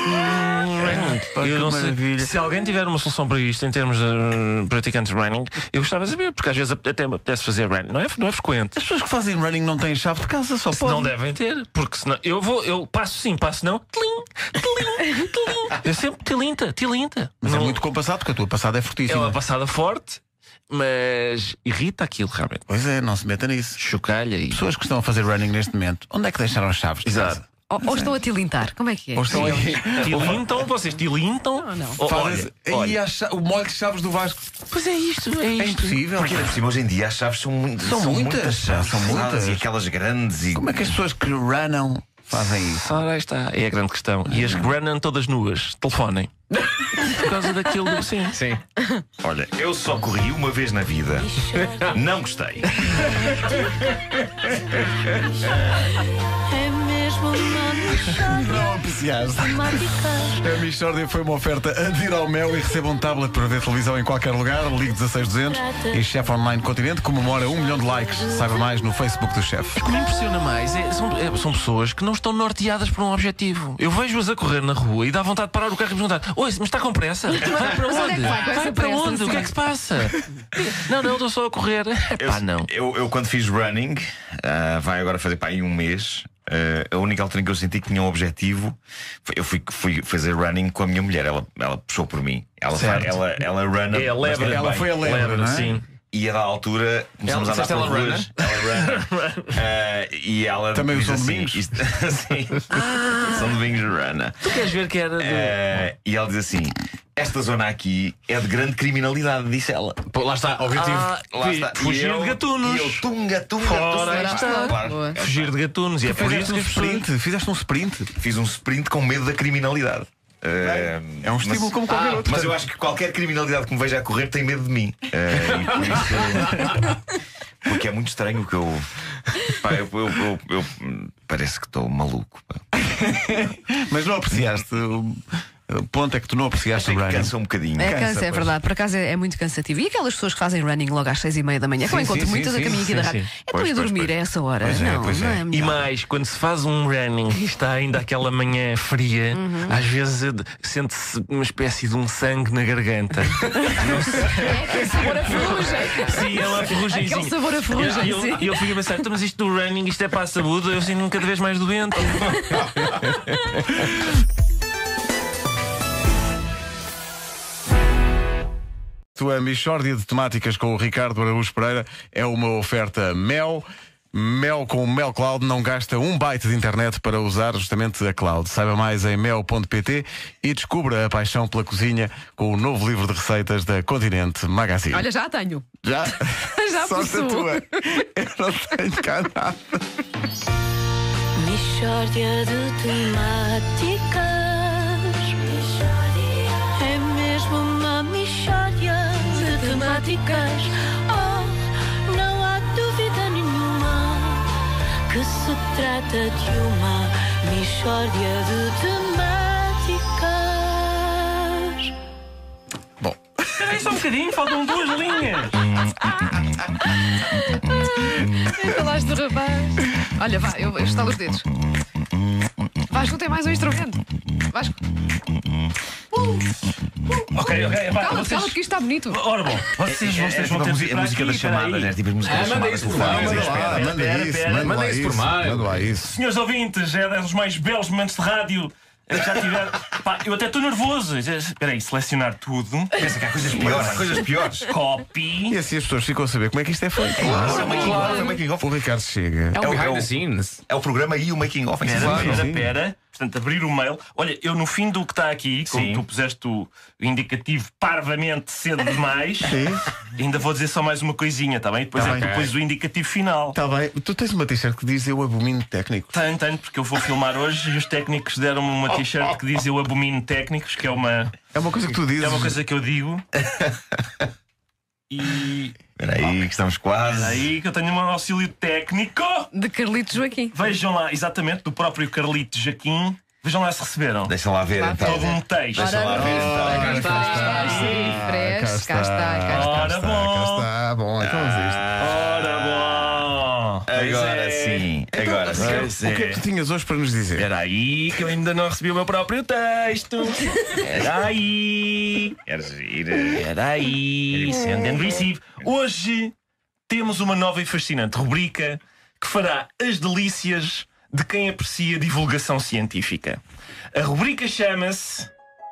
Eu não sei. Se alguém tiver uma solução para isto em termos de praticantes de running, eu gostava de saber, porque às vezes até me apetece fazer running. Não é frequente. As pessoas que fazem running não têm chave de casa, só podem. Não devem ter, porque senão eu passo sim, passo não. Tlim. Eu sempre tilinta. Mas não, é muito compassado, porque a tua passada é é fortíssima. uma passada forte, mas irrita aquilo realmente. Pois é, não se meta nisso. Chocalha e. Pessoas que estão a fazer running neste momento, onde é que deixaram as chaves? de casa? Exato. Ou estão a tilintar? Como é que é? Ou estão aí. Tilintam, vocês tilintam. Não. Olha, o molho de chaves do Vasco. Pois é isto, É impossível. Porque por cima, hoje em dia as chaves são muitas. São muitas, chaves são pesadas muitas. E aquelas grandes e... Como é que as pessoas que runam fazem isso? Ora, aí está, é a grande questão. E as que runam todas nuas, telefonem. Por causa daquilo do. Sim. Olha, eu só corri uma vez na vida. Não gostei. É mesmo uma mixórdia Não apreciaste. temáticas. A Mixórdia foi uma oferta Adira ao Mel e receba um tablet para ver televisão em qualquer lugar. Ligue 16200 e Chef Online Continente comemora 1 milhão de likes. Saiba mais no Facebook do Chef. O que me impressiona mais são pessoas que não estão norteadas por um objetivo. Eu vejo-as a correr na rua e dá vontade de parar o carro e perguntar: oi, mas está com pressa? Vai para Mas onde é onde? que vai com essa para pressa, onde? O que é que se passa? Não, estou só a correr. Não. Eu quando fiz running, vai agora fazer aí um mês. A única altura em que eu senti que tinha um objetivo, eu fui fazer running com a minha mulher. Ela puxou por mim. Ela runa. É a lebre. Ela foi a lebre, não é? Sim. E a da altura começamos a andar pelas ruas. E ela Também diz o São assim, Domingos? Sim. São Domingos runa. Tu queres ver que era de. E ela diz assim: esta zona aqui é de grande criminalidade, disse ela. Lá está, objetivo. Lá está. Fugir de gatunos. E eu, tunga. Fora, aí está. Boa. Fugir de gatunos. E é por isso Fizeste que um as pessoas. sprint. Fizeste um sprint. Fiz um sprint com medo da criminalidade. É um estímulo como qualquer outro. Mas eu acho que qualquer criminalidade que me veja a correr tem medo de mim. E por isso, porque é muito estranho o que eu. Pá, eu parece que estou maluco. Pá. Mas não apreciaste. O ponto é que tu não apreciaste Achei o que running. cansa um bocadinho. Cansa, é pois. verdade. Por acaso é muito cansativo. E aquelas pessoas que fazem running logo às 6:30 da manhã, que eu Sim, encontro sim, muitas sim, a caminho aqui sim, da rádio. sim. É para ir Pois, dormir a essa hora. Pois é, não, pois não é. é E melhor. mais, quando se faz um running e está ainda aquela manhã fria, às vezes sente-se uma espécie de um sangue na garganta. É aquele sabor a ferrugem. Sim, é uma ferrugemzinha. Aquele sabor a ferrugem, sim. E eu fico a pensar: então, mas isto do running, isto é para a saúde, eu sinto-me cada vez mais doente. A Mixórdia de temáticas com o Ricardo Araújo Pereira é uma oferta Mel. Mel com Mel Cloud não gasta 1 byte de internet para usar justamente a cloud. Saiba mais em mel.pt e descubra a paixão pela cozinha com o novo livro de receitas da Continente Magazine. Olha, já tenho. Já? Já Só possuo. a tua. Eu não tenho cá nada. Mixórdia de temáticas. Oh, não há dúvida nenhuma que se trata de uma mixórdia de temáticas. Bom, Espera aí só um bocadinho, faltam 2 linhas. Falaste do rapaz. Olha, vá, eu estalo os dedos. Vasco tem mais um instrumento. Vasco. Ok, vai, Cala, vocês. que isto está bonito. Ora bom, vocês vão ter de vir a para música aqui, das chamadas, é tipo as músicas das manda chamadas isso por telefónicas. mail, manda isso por mail. Manda lá isso. Senhores ouvintes, é dos mais belos momentos de rádio que já tiveram. Pá, eu até estou nervoso. Espera aí, selecionar tudo. Pensa que há coisas piores, há coisas piores. Copy. E assim as pessoas ficam a saber como é que isto é feito. É o making of. O Ricardo chega. É um behind the scenes. É o programa e o making of. Espera. Portanto, abrir o mail. Olha, eu no fim do que está aqui, como Sim. tu puseste o indicativo parvamente cedo demais, ainda vou dizer só mais uma coisinha, está bem? Depois Tá é bem. que depois o indicativo final. Está bem. Tu tens uma t-shirt que diz eu abomino técnicos. Tenho, porque eu vou filmar hoje e os técnicos deram-me uma t-shirt que diz eu abomino técnicos, que é uma coisa que tu dizes. É uma coisa que eu digo. E. Espera aí, que estamos quase. Espera aí, que eu tenho um auxílio técnico. De Carlitos Joaquim. Vejam lá, exatamente, do próprio Carlito Jaquim. Vejam lá se receberam. Deixa lá ver então. Todo um texto. Deixa lá ver então. Cá está. Ora bom. Cá está. Bom, então vamos Ora bom. Agora sim. Agora sim. isto. O que é que tu tinhas hoje para nos dizer? Espera aí, que eu ainda não recebi o meu próprio texto. Espera aí. Era giro. Espera aí. Send and receive. Hoje temos uma nova e fascinante rubrica que fará as delícias de quem aprecia divulgação científica. A rubrica chama-se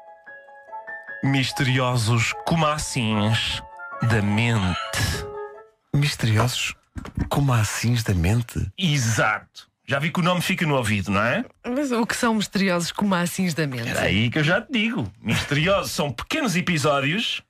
Misteriosos Comacins da Mente. Misteriosos comacins da mente? Exato. Já vi que o nome fica no ouvido, não é? Mas o que são misteriosos comacins da mente? Era aí que eu já te digo. Misteriosos são pequenos episódios.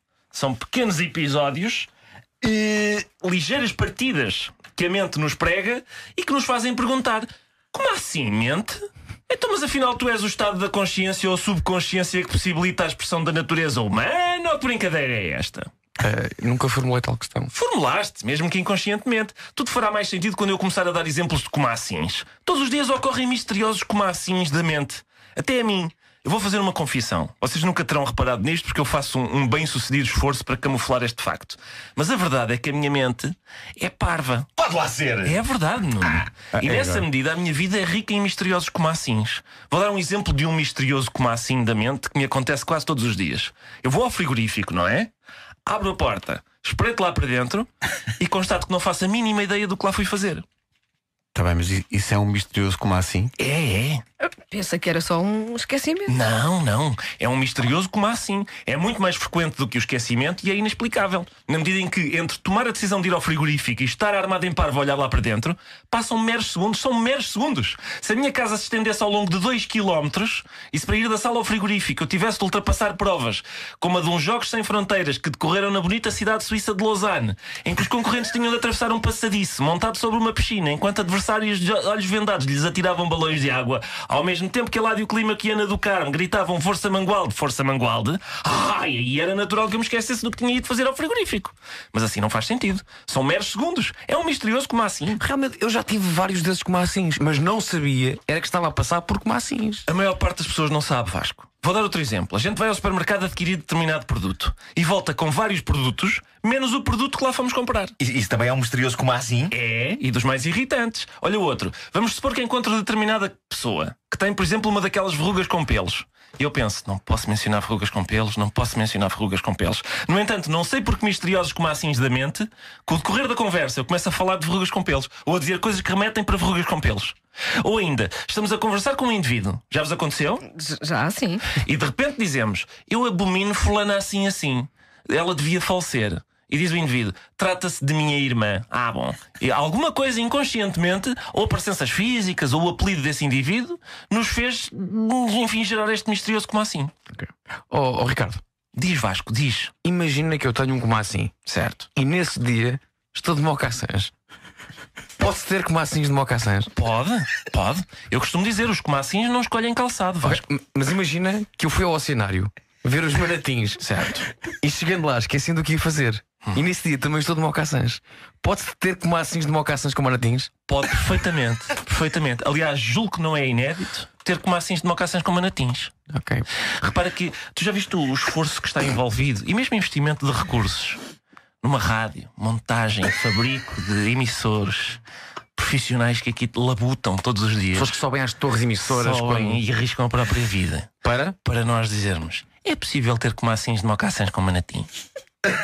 Ligeiras partidas que a mente nos prega e que nos fazem perguntar: como assim, mente? Então, mas afinal tu és o estado da consciência ou subconsciência que possibilita a expressão da natureza humana? Ou que brincadeira é esta? Nunca formulei tal questão. Formulaste, mesmo que inconscientemente. Tudo fará mais sentido quando eu começar a dar exemplos de comacins. Todos os dias ocorrem misteriosos comacins da mente. Até a mim. Eu vou fazer uma confissão. Vocês nunca terão reparado nisto porque eu faço um bem-sucedido esforço para camuflar este facto. Mas a verdade é que a minha mente é parva. Pode lá ser. É verdade, Nuno. E nessa medida a minha vida é rica em misteriosos comacins. Vou dar um exemplo de um misterioso comacin da mente que me acontece quase todos os dias. Eu vou ao frigorífico, não é? Abro a porta, espreito lá para dentro e constato que não faço a mínima ideia do que lá fui fazer. Está bem, mas isso é um misterioso comacim? É. Pensa que era só um esquecimento. Não. É um misterioso comacin. É muito mais frequente do que o esquecimento e é inexplicável. Na medida em que, entre tomar a decisão de ir ao frigorífico e estar armado em parvo a olhar lá para dentro, passam meros segundos. São meros segundos. Se a minha casa se estendesse ao longo de 2 km e se para ir da sala ao frigorífico eu tivesse de ultrapassar provas como a de uns Jogos Sem Fronteiras que decorreram na bonita cidade suíça de Lausanne, em que os concorrentes tinham de atravessar um passadiço montado sobre uma piscina enquanto adversários de olhos vendados lhes atiravam balões de água, ao mesmo tempo que a Ládio Clima e Ana do Carmo gritavam Força Mangualde, Força Mangualde, e era natural que eu me esquecesse do que tinha ido fazer ao frigorífico. Mas assim não faz sentido. São meros segundos. É um misterioso comacin. Realmente, eu já tive vários desses comacins, mas não sabia era que estava a passar por comacins. A maior parte das pessoas não sabe, Vasco. Vou dar outro exemplo. A gente vai ao supermercado adquirir determinado produto e volta com vários produtos, menos o produto que lá fomos comprar. Isso também é um misterioso comacin? É, e dos mais irritantes. Olha o outro. Vamos supor que encontro determinada pessoa que tem, por exemplo, uma daquelas verrugas com pelos. E eu penso, não posso mencionar verrugas com pelos. No entanto, não sei porque misteriosos comacins da mente, com o decorrer da conversa eu começo a falar de verrugas com pelos ou a dizer coisas que remetem para verrugas com pelos. Ou ainda, estamos a conversar com um indivíduo. Já vos aconteceu? Já, sim. E de repente dizemos: eu abomino fulana assim assim. Ela devia falecer. E diz o indivíduo: trata-se de minha irmã. Bom. E alguma coisa inconscientemente, ou presenças físicas, ou o apelido desse indivíduo, nos fez, enfim, gerar este misterioso comacin. Okay. Oh, Ricardo, Diz, Vasco, diz. imagina que eu tenho um comacin, Certo. e nesse dia estou de mocassins. Posso ter comacins de mocassins? Pode. Eu costumo dizer, os comacins não escolhem calçado, Vasco. Mas imagina que eu fui ao oceanário ver os manatins, certo? E chegando lá, esquecendo o que ia fazer. e nesse dia também estou de mocaçãs. Pode-se ter comacinhos de mocaçãs com manatins? Pode, perfeitamente. Perfeitamente. Aliás, julgo que não é inédito ter comacinhos de mocaçãs com manatins. Ok. Repara que tu já viste o esforço que está envolvido e mesmo investimento de recursos numa rádio, montagem, fabrico de emissores profissionais que aqui labutam todos os dias. Pessoas que sobem às torres emissoras Sobem e arriscam a própria vida para nós dizermos: é possível ter comacinhos de mocaçãs com manatins?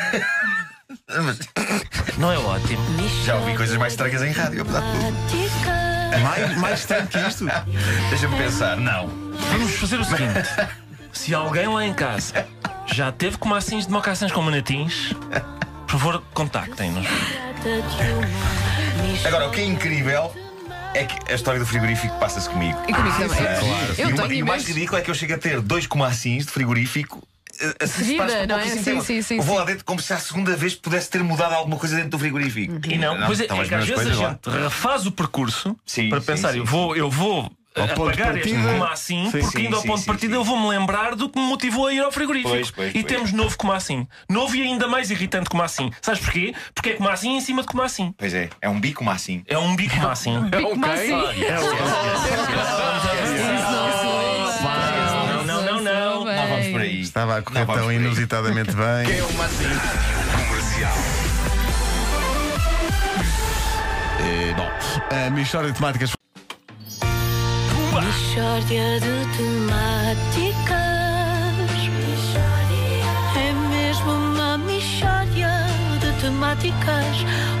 Não é ótimo? Já ouvi coisas mais estranhas em rádio, apesar de tudo. Mais estranho que isto? Deixa-me pensar, não. Vamos fazer o seguinte: se alguém lá em casa já teve comacinhos de mocaçãs com manatins, por favor, contactem-nos. Agora, o que é incrível é que a história do frigorífico passa-se comigo. E comigo também. Eu tenho E o mais imenso. ridículo é que eu chego a ter 2 comacins de frigorífico. Seguida, não é? Sim. Eu vou lá dentro como se a segunda vez pudesse ter mudado alguma coisa dentro do frigorífico. E não, pois é, estão é as que às mesmas vezes a coisas lá. gente refaz o percurso Sim, para sim, pensar: sim, eu vou Ao ponto de apagar este partida. comacim, Sim, porque sim, indo ao sim, ponto de sim, partida sim. eu vou-me lembrar do que me motivou a ir ao frigorífico. Pois, e temos novo comacim. Novo e ainda mais irritante comacim. Sabes porquê? Porque é comacim em cima de comacim. Pois é um bico assim. É um bico comacim. Bico Massim. Não. Não vamos por aí. Estava a correr Não vamos tão por aí. inusitadamente bem. A Mixórdia de Temáticas. Mixórdia de temáticas. É mesmo uma mixórdia de temáticas.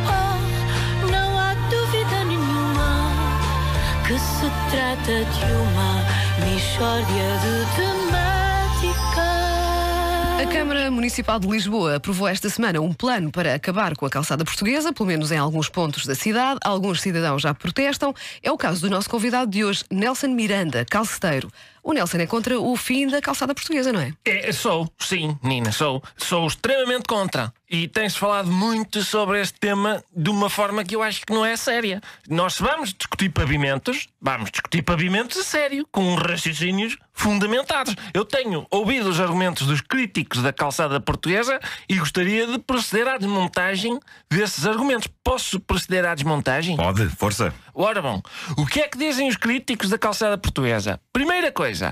Oh, não há dúvida nenhuma que se trata de uma mixórdia de temáticas. A Câmara Municipal de Lisboa aprovou esta semana um plano para acabar com a calçada portuguesa, pelo menos em alguns pontos da cidade. Alguns cidadãos já protestam. É o caso do nosso convidado de hoje, Nelson Miranda, calceteiro. O Nelson é contra o fim da calçada portuguesa, não é? Sou, sim, Nina, sou extremamente contra. E tem-se falado muito sobre este tema de uma forma que eu acho que não é séria. Nós, se vamos discutir pavimentos a sério, com raciocínios fundamentados. Eu tenho ouvido os argumentos dos críticos da calçada portuguesa e gostaria de proceder à desmontagem desses argumentos. Posso proceder à desmontagem? Pode, força. Ora bom, o que é que dizem os críticos da calçada portuguesa? Primeira coisa,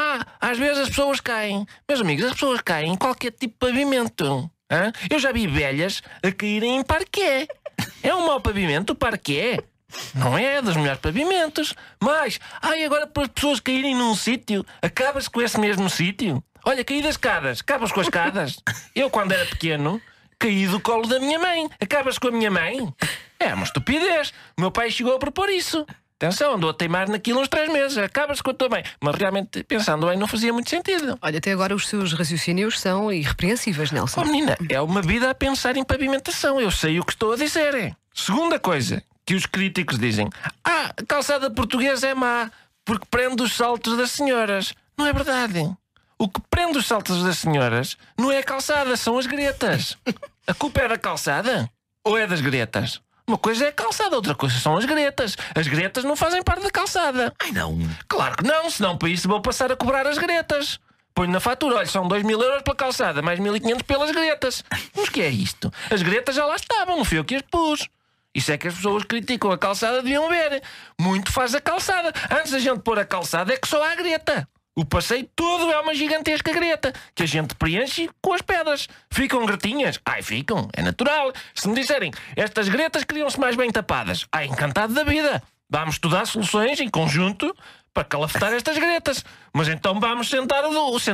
às vezes as pessoas caem. Meus amigos, as pessoas caem em qualquer tipo de pavimento. Hã? Eu já vi velhas a caírem em parqué. É um mau pavimento o parqué? Não é dos melhores pavimentos. Mas, agora para as pessoas caírem num sítio, acaba-se com esse mesmo sítio. Olha, caí das escadas, acabas com as escadas. Eu, quando era pequeno, caí do colo da minha mãe. Acabas com a minha mãe? É uma estupidez. O meu pai chegou a propor isso. Atenção, andou a teimar naquilo uns 3 meses. Acabas com a tua mãe. Mas realmente, pensando bem, não fazia muito sentido. Olha, até agora os seus raciocínios são irrepreensíveis, Nelson. Oh, menina, é uma vida a pensar em pavimentação. Eu sei o que estou a dizer. Segunda coisa que os críticos dizem: a calçada portuguesa é má porque prende os saltos das senhoras. Não é verdade. O que prende os saltos das senhoras não é a calçada, são as gretas. A culpa é da calçada ou é das gretas? Uma coisa é a calçada, outra coisa são as gretas. As gretas não fazem parte da calçada. Ai não. Claro que não, senão para isso vou passar a cobrar as gretas. Ponho na fatura, olha, são 2.000 euros pela calçada, mais 1.500 pelas gretas. Mas que é isto? As gretas já lá estavam, não fui eu que as pus. Isso é que as pessoas criticam a calçada, deviam ver. Muito faz a calçada. Antes da gente pôr a calçada é que só há a greta. O passeio todo é uma gigantesca greta que a gente preenche com as pedras. Ficam gretinhas? Ai, ficam. É natural. Se me disserem, estas gretas queriam-se mais bem tapadas. Ai, encantado da vida. Vamos estudar soluções em conjunto para calafetar estas gretas. Mas então vamos centrar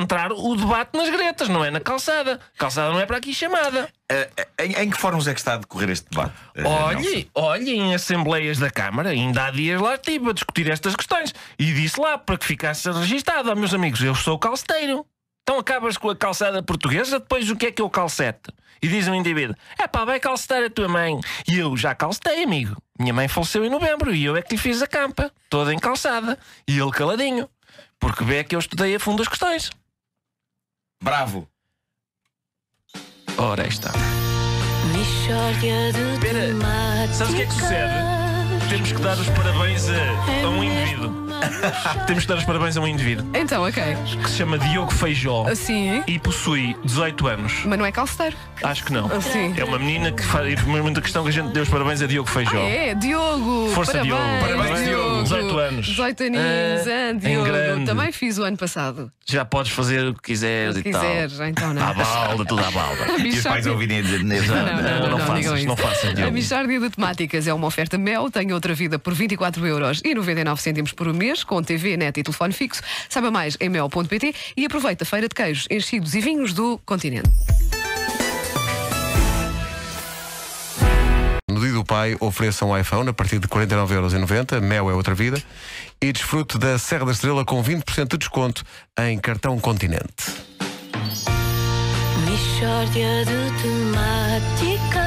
o debate nas gretas, não é na calçada. A calçada não é para aqui chamada. Em que fóruns é que está a decorrer este debate? Olhe, em assembleias da Câmara, ainda há dias lá estive a discutir estas questões. E disse lá para que ficasse registado, meus amigos, eu sou calceteiro. Então acabas com a calçada portuguesa, depois o que é que eu calcete? E diz um indivíduo: vai calcetar a tua mãe. E eu já calcetei, amigo. Minha mãe faleceu em novembro e eu é que lhe fiz a campa, toda em calçada. E ele caladinho, porque vê que eu estudei a fundo as questões. Bravo. Ora, aí está. Mixórdia de Espera, temáticas. sabes o que é que sucede? temos que dar os parabéns a um indivíduo. Temos que dar os parabéns a um indivíduo Então, ok. que se chama Diogo Feijó Sim. e possui 18 anos. Mas não é calceteiro. Acho que não. Sim. É uma menina que faz muita questão que a gente dê os parabéns a Diogo Feijó. É, Diogo. Força, parabéns, Diogo. Parabéns, Diogo. 18 anos. 18 aninhos, Em Diogo. grande. Também fiz o ano passado. Já podes fazer o que quiseres Se e tal. quiseres, então não. À balda, tudo à balda. A E os pais Michórdia- ouvirem a dizer Não faças, digam isso. não faças, A Diogo. Michórdia de Temáticas é uma oferta Mel, tem outra vida por 24,99€ por mês, com TV, net e telefone fixo. Saiba mais em mel.pt e aproveita a feira de queijos, enchidos e vinhos do continente. No dia do pai, ofereça um iPhone a partir de 49,90€. Mel é outra vida. E desfrute da Serra da Estrela com 20% de desconto em cartão Continente. Mixórdia de temáticas.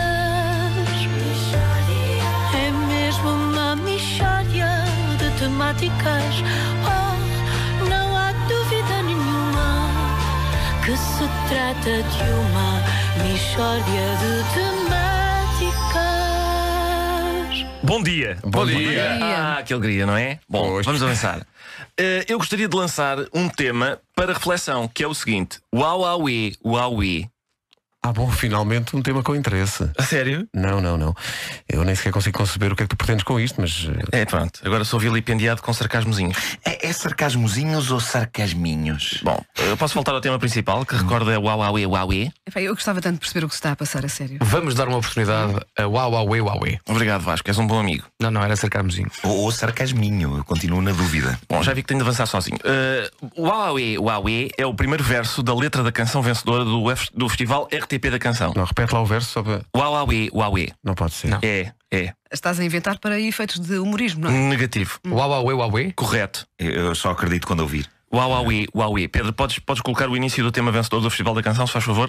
É mesmo uma mixórdia de temáticas. Oh, não há dúvida nenhuma que se trata de uma mixórdia de temáticas. Bom dia. Bom dia. dia. Que alegria, não é? Bom, Pois. vamos avançar. Eu gostaria de lançar um tema para reflexão, que é o seguinte: Huawei, Huawei. Ah, bom, finalmente um tema com interesse. A sério? Não. Eu nem sequer consigo conceber o que é que tu pretendes com isto, mas. É, pronto. Agora sou vilipendiado com sarcasmozinhos. É sarcasmozinhos ou sarcasminhos? Bom, eu posso voltar ao tema principal, que recorda é Huawei, Huawei. Epá, eu gostava tanto de perceber o que se está a passar a sério. Vamos dar uma oportunidade a Huawei. Obrigado, Vasco, és um bom amigo. Não, era sarcasmozinho. Ou sarcasminho, eu continuo na dúvida. Bom, já vi que tenho de avançar sozinho. Huawei, Huawei é o primeiro verso da letra da canção vencedora do Festival RTP da Canção. Não, repete lá o verso só para. Huawei, Huawei. Não pode ser. Não. É. Estás a inventar para efeitos de humorismo, não é? Negativo. Huawei. Correto. Eu só acredito quando ouvir. Huawei, Huawei. Pedro, podes colocar o início do tema vencedor do Festival da Canção, se faz favor?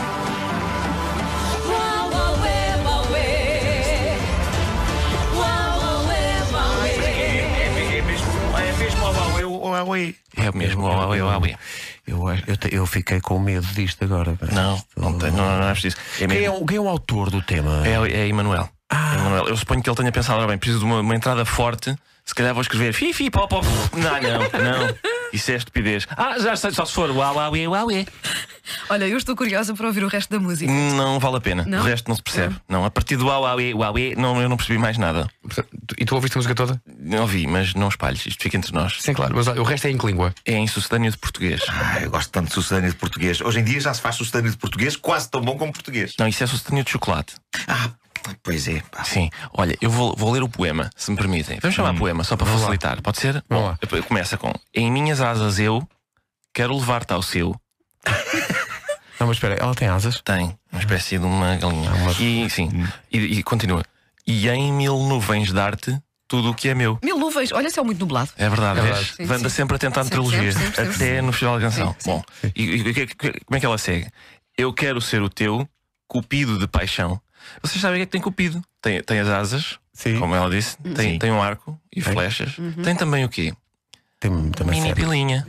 É mesmo Huawei. É mesmo, Huawei, Huawei. Eu fiquei com medo disto agora. Não é preciso. É mesmo. Quem é o autor do tema? É Emanuel. Emanuel. Eu suponho que ele tenha pensado, ora bem, preciso de uma entrada forte. Se calhar vou escrever fifi, pop, pop. Não. Isso é estupidez. Já sei, só se for Huawei, Huawei. Olha, eu estou curiosa para ouvir o resto da música. Não vale a pena. Não? O resto não se percebe. Não, a partir do Huawei, Huawei, eu não percebi mais nada. E tu ouviste a música toda? Não ouvi, mas não espalhes. Isto fica entre nós. Sim, claro, mas olha, o resto é em que língua? É em sucedâneo de português. Eu gosto tanto de sucedâneo de português. Hoje em dia já se faz sucedâneo de português quase tão bom como português. Não, isso é sucedâneo de chocolate. Pois é. Pá. Sim, olha, eu vou ler o poema, se me permitem. Vamos chamar poema, só para facilitar, pode ser? Vamos lá. Começa com: em minhas asas eu quero levar-te ao seu. Não, mas espera, ela tem asas? Tem, uma espécie de uma galinha. E sim, e continua: e em 1000 nuvens dar-te tudo o que é meu. 1000 nuvens, olha, céu muito nublado. É verdade, vês? Sim, Wanda sim. sempre a tentar Sempre, trilogia, sempre, até no Festival da Canção. Sim, sim. Bom, e como é que ela segue? Eu quero ser o teu Cupido de paixão. Vocês sabem o que é que tem Cupido? Tem as asas, Sim. como ela disse, tem um arco e flechas. Tem também o quê? Tem uma Mini série. pilinha.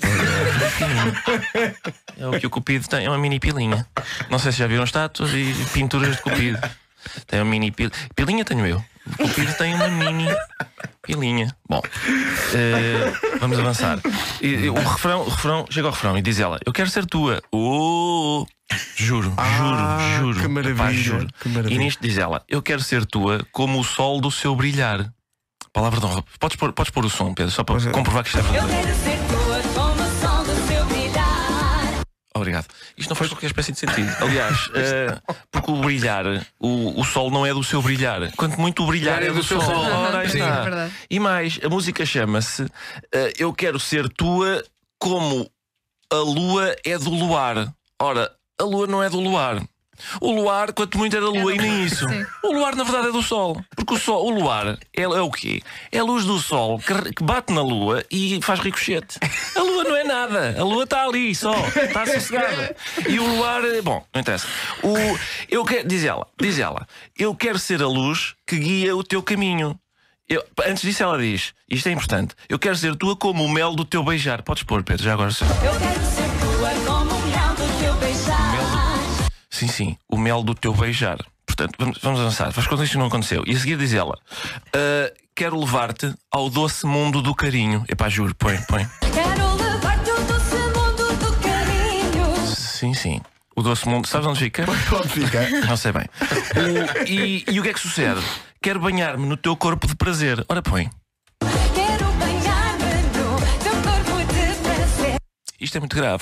É o que o Cupido tem, é uma mini pilinha. Não sei se já viram estátuas e pinturas de Cupido. Tem uma mini pilinha tenho eu. O Cupido tem uma mini pilinha. Bom, vamos avançar. O refrão, chega ao refrão e diz ela: eu quero ser tua. Juro. Que maravilha, Pá, juro. que maravilha. E nisto diz ela: eu quero ser tua como o sol do seu brilhar. Palavra de honra. Podes pôr o som, Pedro, só para comprovar que isto é verdadeiro. Quero ser tua como o sol do seu brilhar. Obrigado. Isto não faz qualquer espécie de sentido. Aliás, porque o brilhar, o sol não é do seu brilhar. Quanto muito o brilhar é do seu sol. Ora, aí Sim, está. é verdade. E mais, a música chama-se Eu Quero Ser Tua como a lua é do luar. Ora, a lua não é do luar. O luar, quanto muito é da lua, e nem isso. Sim. O luar, na verdade, é do sol. Porque o luar é o quê? É a luz do sol que bate na lua e faz ricochete. A lua não é nada. A lua está ali só. Está sossegada. E o luar, bom, não interessa. Diz ela, eu quero ser a luz que guia o teu caminho. Antes disso ela diz, isto é importante: eu quero ser tua como o mel do teu beijar. Podes pôr, Pedro, já agora. Eu quero ser tua como o mel do teu beijar. Sim, o mel do teu beijar. Portanto, vamos avançar. Faz conta que isto não aconteceu. E a seguir diz ela: quero levar-te ao doce mundo do carinho. Epá, juro, põe. Quero levar-te ao doce mundo do carinho. Sim. O doce mundo, sabes onde fica? Onde fica? Não sei bem. E o que é que sucede? Quero banhar-me no teu corpo de prazer. Ora, põe. Quero banhar-me no teu corpo de prazer. Isto é muito grave.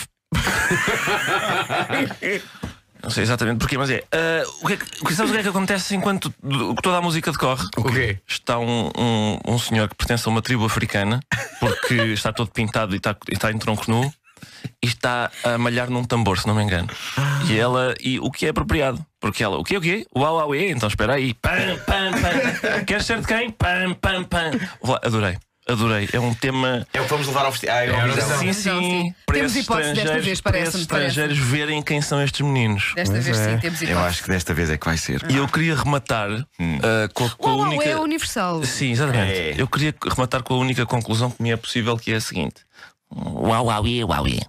Não sei exatamente porquê, mas sabes o que é que acontece enquanto toda a música decorre? O quê? Está um senhor que pertence a uma tribo africana, porque está todo pintado e está em tronco nu, e está a malhar num tambor, se não me engano. E o que é apropriado? Porque ela, o quê? Uau, então espera aí. Pam. Queres ser de quem? Pam. Adorei. É um tema. É o que vamos levar ao festival. Sim. Temos hipótese desta vez, parece-me. Estrangeiros verem quem são estes meninos. Desta vez sim, temos hipótese. Eu acho que desta vez é que vai ser. E eu queria rematar com a única. É universal. Sim, exatamente. É. Eu queria rematar com a única conclusão que me é possível, que é a seguinte: uau. Uau, uauê, uauê.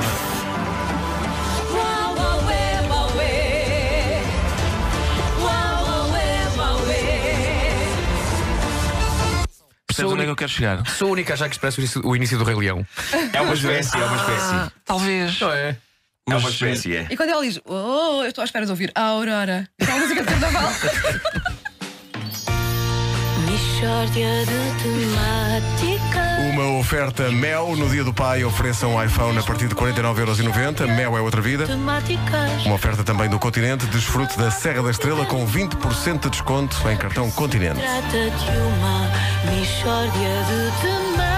Percebes onde é que eu quero chegar? Sou a única a achar que expressa o início do Rei Leão. É uma espécie. Talvez. Não é? É uma espécie, é. E quando ela diz, eu estou à espera de ouvir a Aurora. É uma música de carnaval. Mixórdia de temáticas. Uma oferta Mel. No Dia do Pai ofereça um iPhone a partir de 49,90€. Mel é outra vida. Temáticas. Uma oferta também do Continente. Desfrute da Serra da Estrela com 20% de desconto em cartão Continente. Trata de uma mixórdia de temáticas.